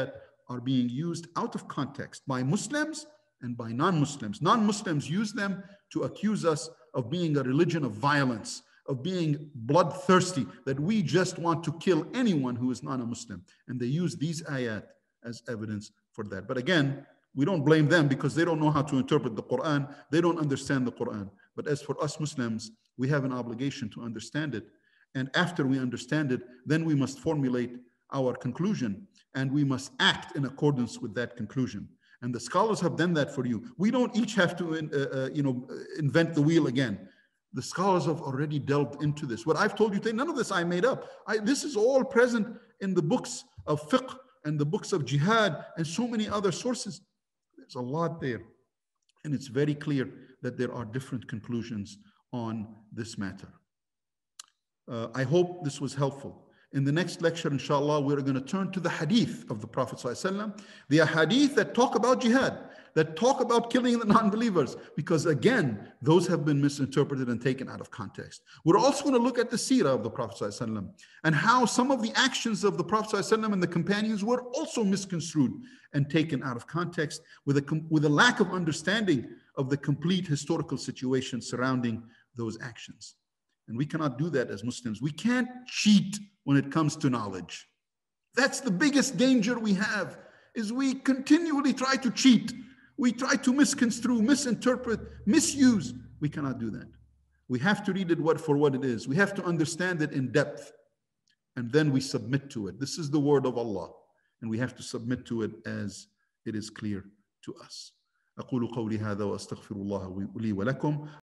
are being used out of context by Muslims and by non-Muslims. Non-Muslims use them to accuse us of being a religion of violence, of being bloodthirsty, that we just want to kill anyone who is not a Muslim. And they use these ayat as evidence for that. But again, we don't blame them because they don't know how to interpret the Quran. They don't understand the Quran. But as for us Muslims, we have an obligation to understand it. And after we understand it, then we must formulate our conclusion and we must act in accordance with that conclusion. And the scholars have done that for you. We don't each have to uh, uh, you know, invent the wheel again. The scholars have already delved into this. What I've told you today, none of this I made up. I, this is all present in the books of fiqh and the books of jihad and so many other sources. There's a lot there. And it's very clear that there are different conclusions on this matter. Uh, I hope this was helpful. In the next lecture, inshallah, we're going to turn to the hadith of the Prophet ﷺ, the hadith that talk about jihad, that talk about killing the non-believers, because again, those have been misinterpreted and taken out of context. We're also going to look at the seerah of the Prophet ﷺ and how some of the actions of the Prophet ﷺ and the companions were also misconstrued and taken out of context with a, with a lack of understanding of the complete historical situation surrounding those actions. And we cannot do that as Muslims. We can't cheat when it comes to knowledge. That's the biggest danger we have, is we continually try to cheat. We try to misconstrue, misinterpret, misuse. We cannot do that. We have to read it what, for what it is. We have to understand it in depth. And then we submit to it. This is the word of Allah. And we have to submit to it as it is clear to us. أقول قولي هذا وأستغفر الله لي ولكم